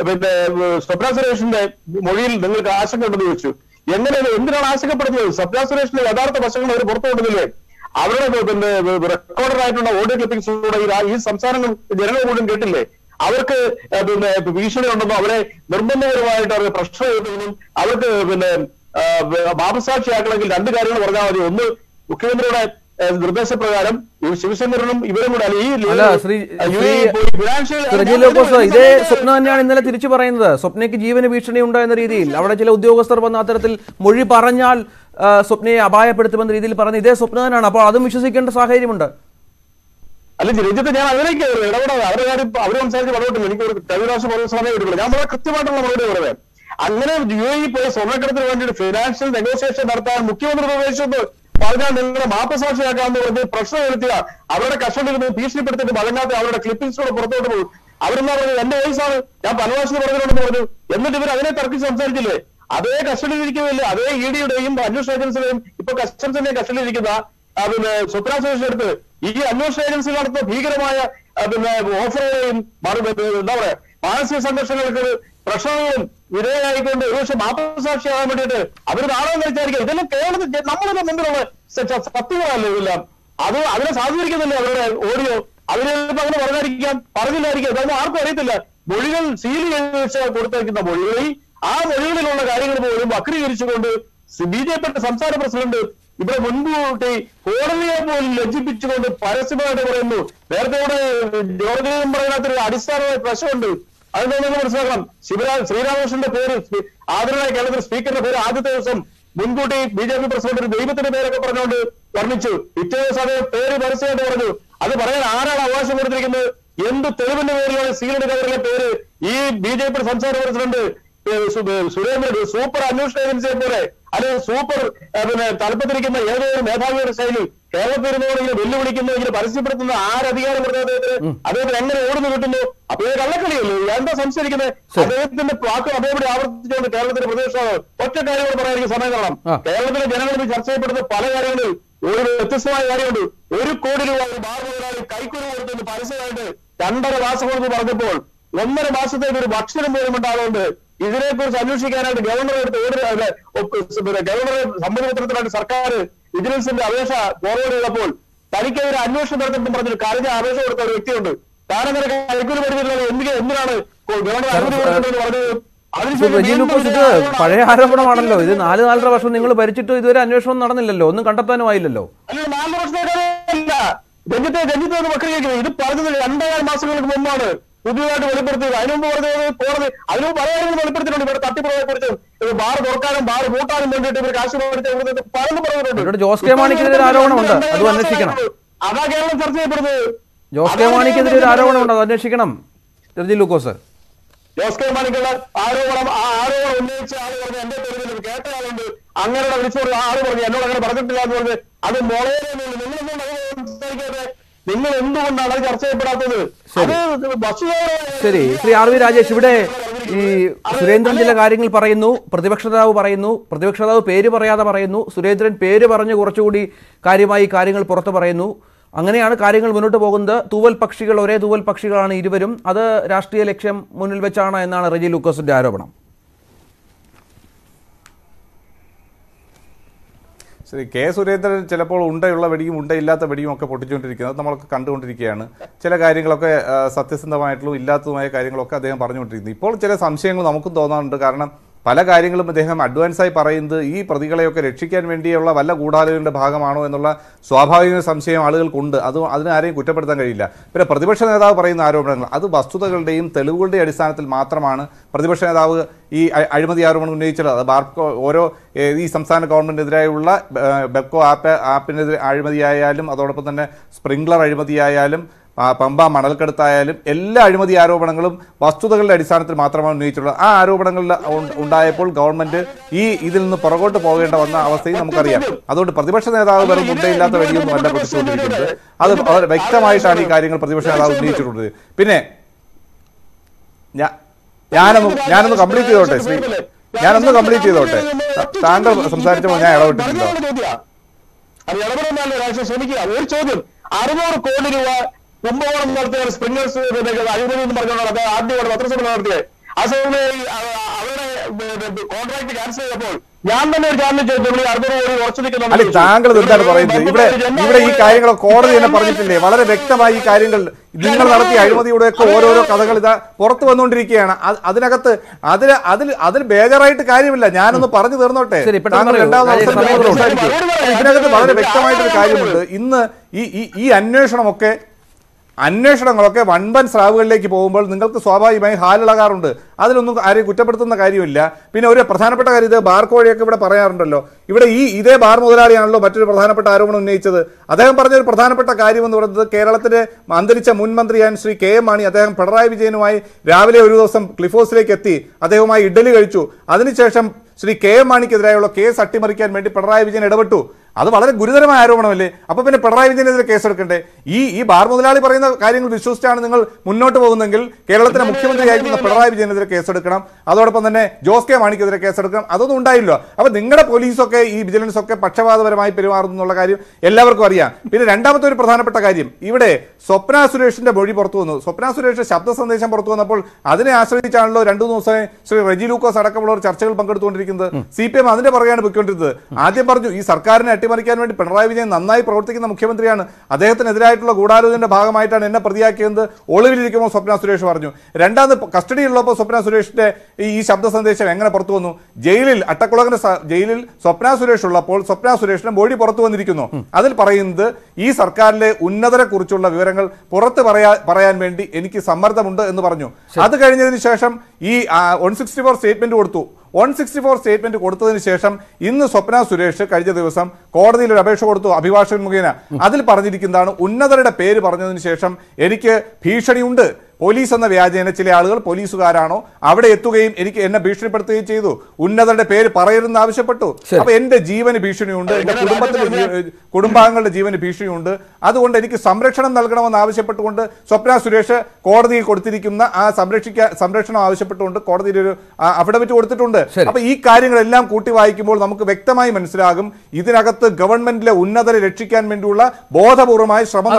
സ്വപ്ന സുരേഷിന്റെ മൊഴിയിൽ നിങ്ങൾക്ക് ആശങ്ക ഉണ്ടെന്ന് ചോദിച്ചു. എന്തിനാണ് ആശങ്കപ്പെടുന്നത്? സ്വപ്ന സുരേഷിന്റെ യഥാർത്ഥ വശങ്ങൾ അവർ പുറത്തു കൊണ്ടുവന്നില്ലേ? അവരുടെ റെക്കോർഡറായിട്ടുള്ള ഓഡിയോ ക്ലിപ്പിംഗ്സിലൂടെ ഈ സംസ്ഥാനങ്ങൾ ജനങ്ങൾ മുഴുവൻ കേട്ടില്ലേ? അവർക്ക് ഭീഷണി ഉണ്ടെന്നോ അവരെ നിർബന്ധപരമായിട്ട് അവർക്ക് പ്രശ്നം എഴുതുന്നതും അവർക്ക് മാപസാക്ഷിയാക്കണമെങ്കിൽ 2 കാര്യങ്ങൾ പറഞ്ഞാൽ മതി. ഒന്ന്, മുഖ്യമന്ത്രിയുടെ നിർദ്ദേശപ്രകാരം ശിവശങ്കരനും ഇവരും കൂടെ ഇതേ സ്വപ്ന തന്നെയാണ് ഇന്നലെ തിരിച്ചു പറയുന്നത്. സ്വപ്നയ്ക്ക് ജീവന് ഭീഷണി ഉണ്ടായെന്ന രീതിയിൽ അവിടെ ചില ഉദ്യോഗസ്ഥർ വന്ന അത്തരത്തിൽ മൊഴി പറഞ്ഞാൽ സ്വപ്നയെ അപായപ്പെടുത്തുമെന്ന രീതിയിൽ പറഞ്ഞ ഇതേ സ്വപ്ന തന്നെയാണ്. അപ്പോൾ അതും വിശ്വസിക്കേണ്ട സാഹചര്യമുണ്ട്. അല്ല രഞ്ജിത്ത്, ഞാൻ അതിലേക്ക് ഇടപെടാതെ അവരുടെ കാര്യം അവർ സംസാരിച്ച് വളർത്തില്ല. എനിക്ക് ഒരു കഴിഞ്ഞ സമയം എടുക്കില്ല. ഞാൻ വളരെ കൃത്യമായിട്ടുള്ള മറുപടി പറയാം. അങ്ങനെ UAE പോയി സ്വർണ്ണക്കടത്തിന് വേണ്ടിയിട്ട് ഫിനാൻഷ്യൽ നെഗോസിയേഷൻ നടത്താൻ മുഖ്യമന്ത്രി നിർദ്ദേശിച്ചത് പറഞ്ഞാൽ നിങ്ങളെ മാപ്പസാക്ഷിയാക്കാമെന്ന് പറഞ്ഞ് പ്രശ്നം വരുത്തിയ അവരുടെ കസ്റ്റഡിയിൽ നിന്ന് ഭീഷണിപ്പെടുത്തിയിട്ട് വഴങ്ങാത്ത അവരുടെ ക്ലിപ്പിംഗ്സോടെ പുറത്തോട്ട് പോകും. അവരെന്താ പറഞ്ഞത്? എന്റെ വയസ്സാണ്, ഞാൻ പല പ്രാവശ്യം പറഞ്ഞിട്ടുണ്ടെന്ന് പറഞ്ഞു. എന്നിട്ട് ഇവർ അതിനെ തർക്കിച്ച് സംസാരിച്ചില്ലേ? അതേ കസ്റ്റഡിയിൽ ഇരിക്കുന്നില്ലേ? അതേ ED-യുടെയും അന്വേഷണ ഏജൻസിയുടെയും ഇപ്പൊ കസ്റ്റംസിന്റെയും കസ്റ്റഡിയിൽ ഇരിക്കുന്ന സ്വപ്ന സുരേഷിന്റെ അടുത്ത് ഈ അന്വേഷണ ഏജൻസി നടത്തുന്ന ഭീകരമായ ഓഫറുകളെയും എന്താ പറയാ മാനസിക സംഘർഷങ്ങൾക്ക് പ്രശ്നങ്ങളും വിധേയമായിക്കൊണ്ട് ഒരുപക്ഷെ മാപ്പസാക്ഷിയാകാൻ വേണ്ടിയിട്ട് അവർ നാടകം കളിച്ചായിരിക്കും. ഇതെല്ലാം കേരളത്തിൽ നമ്മളുടെ മുമ്പിലുള്ള സത്യങ്ങളല്ലേ ഇതെല്ലാം. അതിനെ സാധൂകരിക്കുന്നില്ല അവരുടെ ഓഡിയോ. അവരിപ്പോ അങ്ങനെ പറഞ്ഞില്ലായിരിക്കും. അതൊന്നും ആർക്കും അറിയത്തില്ല. മൊഴികൾ സീൽ ചെയ്ത് വെച്ച് കൊടുത്തേക്കുന്ന മൊഴികളിൽ ആ മൊഴികളിലുള്ള കാര്യങ്ങൾ പോലും വക്രീകരിച്ചുകൊണ്ട് BJP സംസ്ഥാന പ്രസിഡന്റ് ഇവിടെ മുൻകൂട്ടി കോടതിയെ പോലും ലജ്ജിപ്പിച്ചുകൊണ്ട് പരസ്യമായിട്ട് പറയുന്നു. നേരത്തെ ഇവിടെ ജോർജ് പറയുന്നതിന് അടിസ്ഥാനമായ പ്രശ്നമുണ്ട്. അതിനെ നിങ്ങൾ മനസ്സിലാക്കണം. ശ്രീരാമകൃഷ്ണന്റെ പേര് ആദരണീയ കേരളത്തിൽ സ്പീക്കറിന്റെ പേര് ആദ്യത്തെ ദിവസം മുൻകൂട്ടി BJP പ്രസിഡന്റ് ഒരു ദൈവത്തിന്റെ പേരൊക്കെ പറഞ്ഞുകൊണ്ട് വർണ്ണിച്ചു. പിറ്റേ ദിവസം അത് പേര് പരസ്യമായിട്ട് പറഞ്ഞു. അത് പറയാൻ ആരാണ് അവകാശം കൊടുത്തിരിക്കുന്നത്? എന്ത് തെളിവിന്റെ പേരിലാണ് സീലിന്റെ കവറിലെ പേര് ഈ BJP സംസ്ഥാന പ്രസിഡന്റ് സുരേന്ദ്രൻ സൂപ്പർ അന്വേഷണ ഏജൻസിയെ പോലെ അല്ലെങ്കിൽ സൂപ്പർ തലപ്പത്തിരിക്കുന്ന ഏതോ ഒരു മേധാവിയുടെ ശൈലി കേരളത്തിരുന്നോട് വെല്ലുവിളിക്കുന്നു, ഇങ്ങനെ പരസ്യപ്പെടുത്തുന്ന ആരധികാരം പറഞ്ഞ അദ്ദേഹത്തിന് എങ്ങനെ ഓടുന്നു കിട്ടുന്നു? അപ്പൊ ഇത് കള്ളക്കളിയല്ലേ? എന്താ സംശയിക്കുന്നത്? അദ്ദേഹത്തിന്റെ വാക്ക് അതേപടി ആവർത്തിച്ചുകൊണ്ട് കേരളത്തിന്റെ പ്രതിപക്ഷമാണ്. ഒറ്റ കാര്യങ്ങൾ പറയാൻ സമയം കാണാം. കേരളത്തിലെ ജനങ്ങളിൽ ചർച്ച ചെയ്യപ്പെടുന്ന പല കാര്യങ്ങളിൽ ഒരു വ്യത്യസ്തമായ കാര്യമുണ്ട്. 1 കോടി രൂപ ഒരു ബാർ മുതലാളി കൈക്കൂലി കൊടുത്തു പരസ്യമായിട്ട് 2.5 മാസം കൊണ്ട് പറഞ്ഞപ്പോൾ 1.5 മാസത്തേക്ക് ഒരു ഭക്ഷണം പോലും ഉണ്ടാകുന്നുണ്ട്. ഇതിനെക്കുറിച്ച് അന്വേഷിക്കാനായിട്ട് ഗവർണറെ സമ്മതപത്രത്തിനായിട്ട് സർക്കാർ വിജിലൻസിന്റെ അപേക്ഷ ഫോർവേഡ് ചെയ്തപ്പോൾ തനിക്കെതിരെ അന്വേഷണം നടത്തുമ്പോൾ പറഞ്ഞൊരു കഴിഞ്ഞ അപേക്ഷ കൊടുത്ത ഒരു വ്യക്തിയുണ്ട്. താനങ്ങനെ കൈക്കൂലി പഠിച്ചിട്ടുള്ളത് എന്തിനാണ് ഗവൺമെന്റ് അനുമതി കൊടുക്കേണ്ടതെന്ന് പറഞ്ഞത്? റജി ലൂക്കോസ്, ഇത് പഴയ ആരോപണമാണല്ലോ. ഇത് 4-4.5 വർഷം നിങ്ങൾ ഭരിച്ചിട്ട് ഇതുവരെ അന്വേഷണം നടന്നില്ലല്ലോ, ഒന്നും കണ്ടെത്താനും ആയില്ലല്ലോ. അല്ല, 4 വർഷത്തേക്കല്ല രഞ്ജിത്ത് ഒന്ന് വക്രീകരിക്കുന്നത്. ഇത് പറഞ്ഞത് 2.5 മാസങ്ങൾക്ക് മുമ്പാണ് പുതിയതായിട്ട് വെളിപ്പെടുത്തിയത്. അതിനുമുമ്പ് പറഞ്ഞത് കോടതി അതിനുമ്പ് പല കാര്യങ്ങളും വെളിപ്പെടുത്തിയിട്ടുണ്ട്. ഇവിടെ തട്ടിപ്പുറയെ കുറിച്ചും ബാർ തുറക്കാനും ബാർ കൂട്ടാനും വേണ്ടിയിട്ട് ഇവർ കാശ് മേടിച്ച് പലതും പറഞ്ഞിട്ടുണ്ട്. ജോസ് കെ മാണിക്കെതിരെ ആരോപണമുണ്ട്, അത് അന്വേഷിക്കണം. അതാ കേരളം ചർച്ച ചെയ്യപ്പെടുന്നത്. ജോസ് കെ മാണിക്കെതിരെ ഒരു ആരോപണമുണ്ട്, അത് അന്വേഷിക്കണം റജി ലൂക്കോസ്. ജോസ് കെ മാണിക്കുള്ള ആരോപണം ഉന്നയിച്ച ആള് പറഞ്ഞു എന്റെ പേരിൽ കേട്ട ആളുണ്ട്, അങ്ങനെ വിളിച്ചോട് ആള് പറഞ്ഞു എന്നോട് അങ്ങനെ പറഞ്ഞിട്ടില്ല എന്ന് പറഞ്ഞ് അത് മോളേരെ സംസാരിക്കാതെ നിങ്ങൾ എന്തുകൊണ്ടാണ് അത് ചർച്ച ചെയ്യപ്പെടാത്തത്? ശരി, ശ്രീ ആർ വി രാജേഷ്, ഇവിടെ ഈ സുരേന്ദ്രൻ ചില കാര്യങ്ങൾ പറയുന്നു, പ്രതിപക്ഷ നേതാവ് പറയുന്നു, പ്രതിപക്ഷ നേതാവ് പേര് പറയാതെ പറയുന്നു, സുരേന്ദ്രൻ പേര് പറഞ്ഞ് കുറച്ചുകൂടി കാര്യമായി കാര്യങ്ങൾ പുറത്തു പറയുന്നു. അങ്ങനെയാണ് കാര്യങ്ങൾ മുന്നോട്ട് പോകുന്നത്. തൂവൽ പക്ഷികൾ, ഒരേ തൂവൽ പക്ഷികളാണ് ഇരുവരും. അത് രാഷ്ട്രീയ ലക്ഷ്യം മുന്നിൽ വെച്ചാണ് എന്നാണ് റജി ലൂക്കോസിന്റെ ആരോപണം. ശരി, കെ സുരേന്ദ്രൻ ചിലപ്പോൾ ഉണ്ടയുള്ള വെടിയും ഉണ്ടയില്ലാത്ത വെടിയും ഒക്കെ പൊട്ടിച്ചുകൊണ്ടിരിക്കുന്നത് നമ്മളൊക്കെ കണ്ടുകൊണ്ടിരിക്കുകയാണ്. ചില കാര്യങ്ങളൊക്കെ സത്യസന്ധമായിട്ടുള്ള ഇല്ലാത്തതുമായ കാര്യങ്ങളൊക്കെ അദ്ദേഹം പറഞ്ഞുകൊണ്ടിരിക്കുന്നു. ഇപ്പോൾ ചില സംശയങ്ങൾ നമുക്കും തോന്നാറുണ്ട്. കാരണം പല കാര്യങ്ങളും അദ്ദേഹം അഡ്വാൻസായി പറയുന്നത് ഈ പ്രതികളെയൊക്കെ രക്ഷിക്കാൻ വേണ്ടിയുള്ള വല്ല ഗൂഢാലോചനയുടെ ഭാഗമാണോ എന്നുള്ള സ്വാഭാവിക സംശയം ആളുകൾക്കുണ്ട്. അതിന് ആരെയും കുറ്റപ്പെടുത്താൻ കഴിയില്ല. പിന്നെ പ്രതിപക്ഷ നേതാവ് പറയുന്ന ആരോപണങ്ങൾ അത് വസ്തുതകളുടെയും തെളിവുകളുടെയും അടിസ്ഥാനത്തിൽ മാത്രമാണ് പ്രതിപക്ഷ നേതാവ് ഈ അഴിമതി ആരോപണം ഉന്നയിച്ചത്. അത് ഓരോ ഈ സംസ്ഥാന ഗവൺമെന്റിനെതിരായുള്ള ബെപ്കോ ആപ്പിനെതിരെ അഴിമതിയായാലും അതോടൊപ്പം തന്നെ സ്പ്രിംഗ്ലർ അഴിമതിയായാലും പമ്പ മണൽക്കടത്തായാലും എല്ലാ അഴിമതി ആരോപണങ്ങളും വസ്തുതകളുടെ അടിസ്ഥാനത്തിൽ മാത്രമാണ് ഉന്നയിച്ചിട്ടുള്ളത്. ആ ആരോപണങ്ങളിൽ ഉണ്ടായപ്പോൾ ഗവൺമെന്റ് ഇതിൽ നിന്ന് പുറകോട്ട് പോകേണ്ട വന്ന അവസ്ഥയും നമുക്കറിയാം. അതുകൊണ്ട് പ്രതിപക്ഷ നേതാവ് വെറും മുണ്ടയില്ലാത്ത വഴിയൊന്നും അല്ല പ്രതിച്ചുകൊണ്ടിരിക്കുന്നത്. അത് വളരെ വ്യക്തമായിട്ടാണ് ഈ കാര്യങ്ങൾ പ്രതിപക്ഷ നേതാവ് ഉന്നയിച്ചിട്ടുള്ളത്. പിന്നെ ഞാനൊന്ന് കംപ്ലീറ്റ് ചെയ്തോട്ടെ ശ്രീ, ഞാനൊന്ന് കംപ്ലീറ്റ് ചെയ്തോട്ടെ. താങ്കൾ സംസാരിച്ചപ്പോൾ ഞാൻ ഇടപെട്ടിട്ടുണ്ടോ? അത് ഇടപെടുന്നല്ലോ രാഷ്ട്രീയം ശ്രമിക്കുക. ഒരു ചോദ്യം, 600 കോടി രൂപ കുംഭകോണം നടത്തിയ സ്പ്രിംഗേഴ്സ് അഴിമതി എന്ന് പറഞ്ഞുകൊണ്ട് ആദ്യം പത്രസഭ നടത്തിയത്. ആ സമയത്ത് അവരുടെ കോൺട്രാക്ട് ക്യാൻസൽ ചെയ്തപ്പോൾ ഞാൻ തന്നെ ഒരു ചാനൽ ചോദിച്ചു 600 കോടി ഉറച്ചു നിൽക്കുന്നു. അല്ലെ, താങ്കൾ എന്താണ് പറയുന്നത്? ഇവിടെ ഈ കാര്യങ്ങൾ കോടതി തന്നെ പറഞ്ഞിട്ടില്ലേ? വളരെ വ്യക്തമായി ഈ കാര്യങ്ങൾ നിങ്ങൾ നടത്തിയ അഴിമതിയുടെയൊക്കെ ഓരോരോ കഥകൾ ഇതാ പുറത്തു വന്നുകൊണ്ടിരിക്കുകയാണ്. അതിനകത്ത് അതിൽ ബേജാറായിട്ട് കാര്യമില്ല. ഞാനൊന്ന് പറഞ്ഞു തീർന്നോട്ടെ. താങ്കൾ രണ്ടാമത് ഇതിനകത്ത് വളരെ വ്യക്തമായിട്ടൊരു കാര്യമുണ്ട്. ഇന്ന് ഈ അന്വേഷണങ്ങളൊക്കെ വൻപൻ സ്രാവുകളിലേക്ക് പോകുമ്പോൾ നിങ്ങൾക്ക് സ്വാഭാവികമായി ഹാലിളകാറുണ്ട്. അതിലൊന്നും ആരെയും കുറ്റപ്പെടുത്തുന്ന കാര്യമില്ല. പിന്നെ ഒരു പ്രധാനപ്പെട്ട കാര്യം, ഇത് ബാർ കോഴിയൊക്കെ ഇവിടെ പറയാറുണ്ടല്ലോ. ഇവിടെ ഇതേ ബാർ മുതലാളിയാണല്ലോ മറ്റൊരു പ്രധാനപ്പെട്ട ആരോപണം ഉന്നയിച്ചത്. അദ്ദേഹം പറഞ്ഞൊരു പ്രധാനപ്പെട്ട കാര്യം എന്ന് പറയുന്നത് കേരളത്തിലെ അന്തരിച്ച മുൻ മന്ത്രിയാൻ ശ്രീ കെ എം മാണി അദ്ദേഹം പിണറായി വിജയനുമായി രാവിലെ ഒരു ദിവസം ക്ലിഫ് എത്തി അദ്ദേഹവുമായി ഇഡ്ഡലി കഴിച്ചു. അതിനുശേഷം ശ്രീ കെ എം മാണിക്കെതിരായുള്ള കേസ് അട്ടിമറിക്കാൻ വേണ്ടി പിണറായി വിജയൻ ഇടപെട്ടു. അത് വളരെ ഗുരുതരമായ ആരോപണമല്ലേ? അപ്പൊ പിന്നെ പിണറായി വിജയനെതിരെ കേസെടുക്കണ്ടേ? ഈ ബാർ മുതലാളി പറയുന്ന കാര്യങ്ങൾ വിശ്വസിച്ചാണ് നിങ്ങൾ മുന്നോട്ട് പോകുന്നെങ്കിൽ കേരളത്തിലെ മുഖ്യമന്ത്രിയായിരിക്കുന്ന പിണറായി വിജയനെതിരെ കേസെടുക്കണം. അതോടൊപ്പം തന്നെ ജോസ് കെ മാണിക്കെതിരെ കേസെടുക്കണം. അതൊന്നും ഉണ്ടായില്ലോ. അപ്പൊ നിങ്ങളുടെ പോലീസൊക്കെ ഈ വിജിലൻസ് ഒക്കെ പക്ഷപാതപരമായി പെരുമാറുന്നു എന്നുള്ള കാര്യം എല്ലാവർക്കും അറിയാം. പിന്നെ രണ്ടാമത്തെ ഒരു പ്രധാനപ്പെട്ട കാര്യം, ഇവിടെ സ്വപ്ന സുരേഷിന്റെ മൊഴി പുറത്തു വന്നു. സ്വപ്ന സുരേഷ് ശബ്ദ സന്ദേശം പുറത്തു വന്നപ്പോൾ അതിനെ ആശ്രയിച്ചാണല്ലോ 2 ദിവസമായി ശ്രീ റജി ലൂക്കോസ് അടക്കമുള്ളവർ ചർച്ചകൾ പങ്കെടുത്തുകൊണ്ടിരിക്കുന്നത്. CPM അതിന്റെ പുറകെയാണ് പോയിക്കൊണ്ടിരുന്നത്. ആദ്യം പറഞ്ഞു ഈ സർക്കാരിനെ അട്ടിമറിക്കാൻ വേണ്ടി പിണറായി വിജയൻ നന്നായി പ്രവർത്തിക്കുന്ന മുഖ്യമന്ത്രിയാണ്, അദ്ദേഹത്തിനെതിരായിട്ടുള്ള ഗൂഢാലോചനയുടെ ഭാഗമായിട്ടാണ് എന്നെ പ്രതിയാക്കിയത് ഒളിവിലിരിക്കുമ്പോൾ സ്വപ്ന സുരേഷ് പറഞ്ഞു. രണ്ടാമത് കസ്റ്റഡിയിലുള്ളപ്പോൾ സ്വപ്ന സുരേഷിന്റെ ഈ ശബ്ദ സന്ദേശം എങ്ങനെ പുറത്തു വന്നു? അട്ടക്കുളങ്ങര ജയിലിൽ സ്വപ്ന സുരേഷ് ഉള്ളപ്പോൾ സ്വപ്ന സുരേഷിന്റെ മൊഴി പുറത്തു വന്നിരിക്കുന്നു. അതിൽ പറയുന്നത് ഈ സർക്കാരിലെ ഉന്നതരെ കുറിച്ചുള്ള വിവരങ്ങൾ പുറത്ത് പറയാൻ വേണ്ടി എനിക്ക് സമ്മർദ്ദമുണ്ട് എന്ന് പറഞ്ഞു. അത് കഴിഞ്ഞതിന് ശേഷം ഈ 164 സ്റ്റേറ്റ്മെന്റ് കൊടുത്തു. 164 സ്റ്റേറ്റ്മെന്റ് കൊടുത്തതിന് ശേഷം ഇന്ന് സ്വപ്ന സുരേഷ് കഴിഞ്ഞ ദിവസം കോടതിയിൽ ഒരു അപേക്ഷ കൊടുത്തു അഭിഭാഷകൻ മുഖേന. അതിൽ പറഞ്ഞിരിക്കുന്നതാണ്, ഉന്നതരുടെ പേര് പറഞ്ഞതിന് ശേഷം എനിക്ക് ഭീഷണിയുണ്ട്. പോലീസ് എന്ന വ്യാജേന ചില ആളുകൾ പോലീസുകാരാണോ അവിടെ എത്തുകയും എന്നെ ഭീഷണിപ്പെടുത്തുകയും ചെയ്തു. ഉന്നതരുടെ പേര് പറയരുതെന്ന് ആവശ്യപ്പെട്ടു. അപ്പൊ എന്റെ ജീവന് ഭീഷണിയുണ്ട്, എന്റെ കുടുംബാംഗങ്ങളുടെ ജീവന് ഭീഷണിയുണ്ട്. അതുകൊണ്ട് എനിക്ക് സംരക്ഷണം നൽകണമെന്ന് ആവശ്യപ്പെട്ടുകൊണ്ട് സ്വപ്ന സുരേഷ് കോടതിയിൽ കൊടുത്തിരിക്കുന്ന ആ സംരക്ഷണം ആവശ്യപ്പെട്ടുകൊണ്ട് കോടതിയിൽ ഒരു അഫിഡവിറ്റ് കൊടുത്തിട്ടുണ്ട്. അപ്പൊ ഈ കാര്യങ്ങളെല്ലാം കൂട്ടി വായിക്കുമ്പോൾ നമുക്ക് വ്യക്തമായി മനസ്സിലാകും ഇതിനകത്ത് ഗവൺമെന്റിലെ ഉന്നതരെ രക്ഷിക്കാൻ വേണ്ടിയുള്ള ബോധപൂർവമായ ശ്രമം.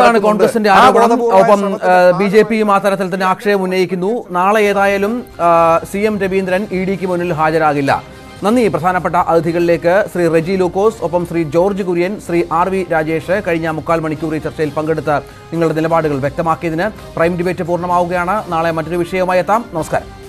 ബിജെപിയും ആ തരത്തിൽ ആക്ഷേപം ഉന്നയിക്കുന്നു. നാളെ ഏതായാലും CM രവീന്ദ്രൻ EDക്ക് മുന്നിൽ ഹാജരാകില്ല. നന്ദി. പ്രധാനപ്പെട്ട അതിഥികളിലേക്ക് ശ്രീ റെജി ലൂക്കോസ്, ഒപ്പം ശ്രീ ജോർജ് കുര്യൻ, ശ്രീ RV രാജേഷ് കഴിഞ്ഞ 3/4 മണിക്കൂർ ഈ ചർച്ചയിൽ പങ്കെടുത്ത് നിങ്ങളുടെ നിലപാടുകൾ വ്യക്തമാക്കിയതിന്. പ്രൈം ഡിബേറ്റ് പൂർണ്ണമാവുകയാണ്. നാളെ മറ്റൊരു വിഷയവുമായി എത്താം. നമസ്കാരം.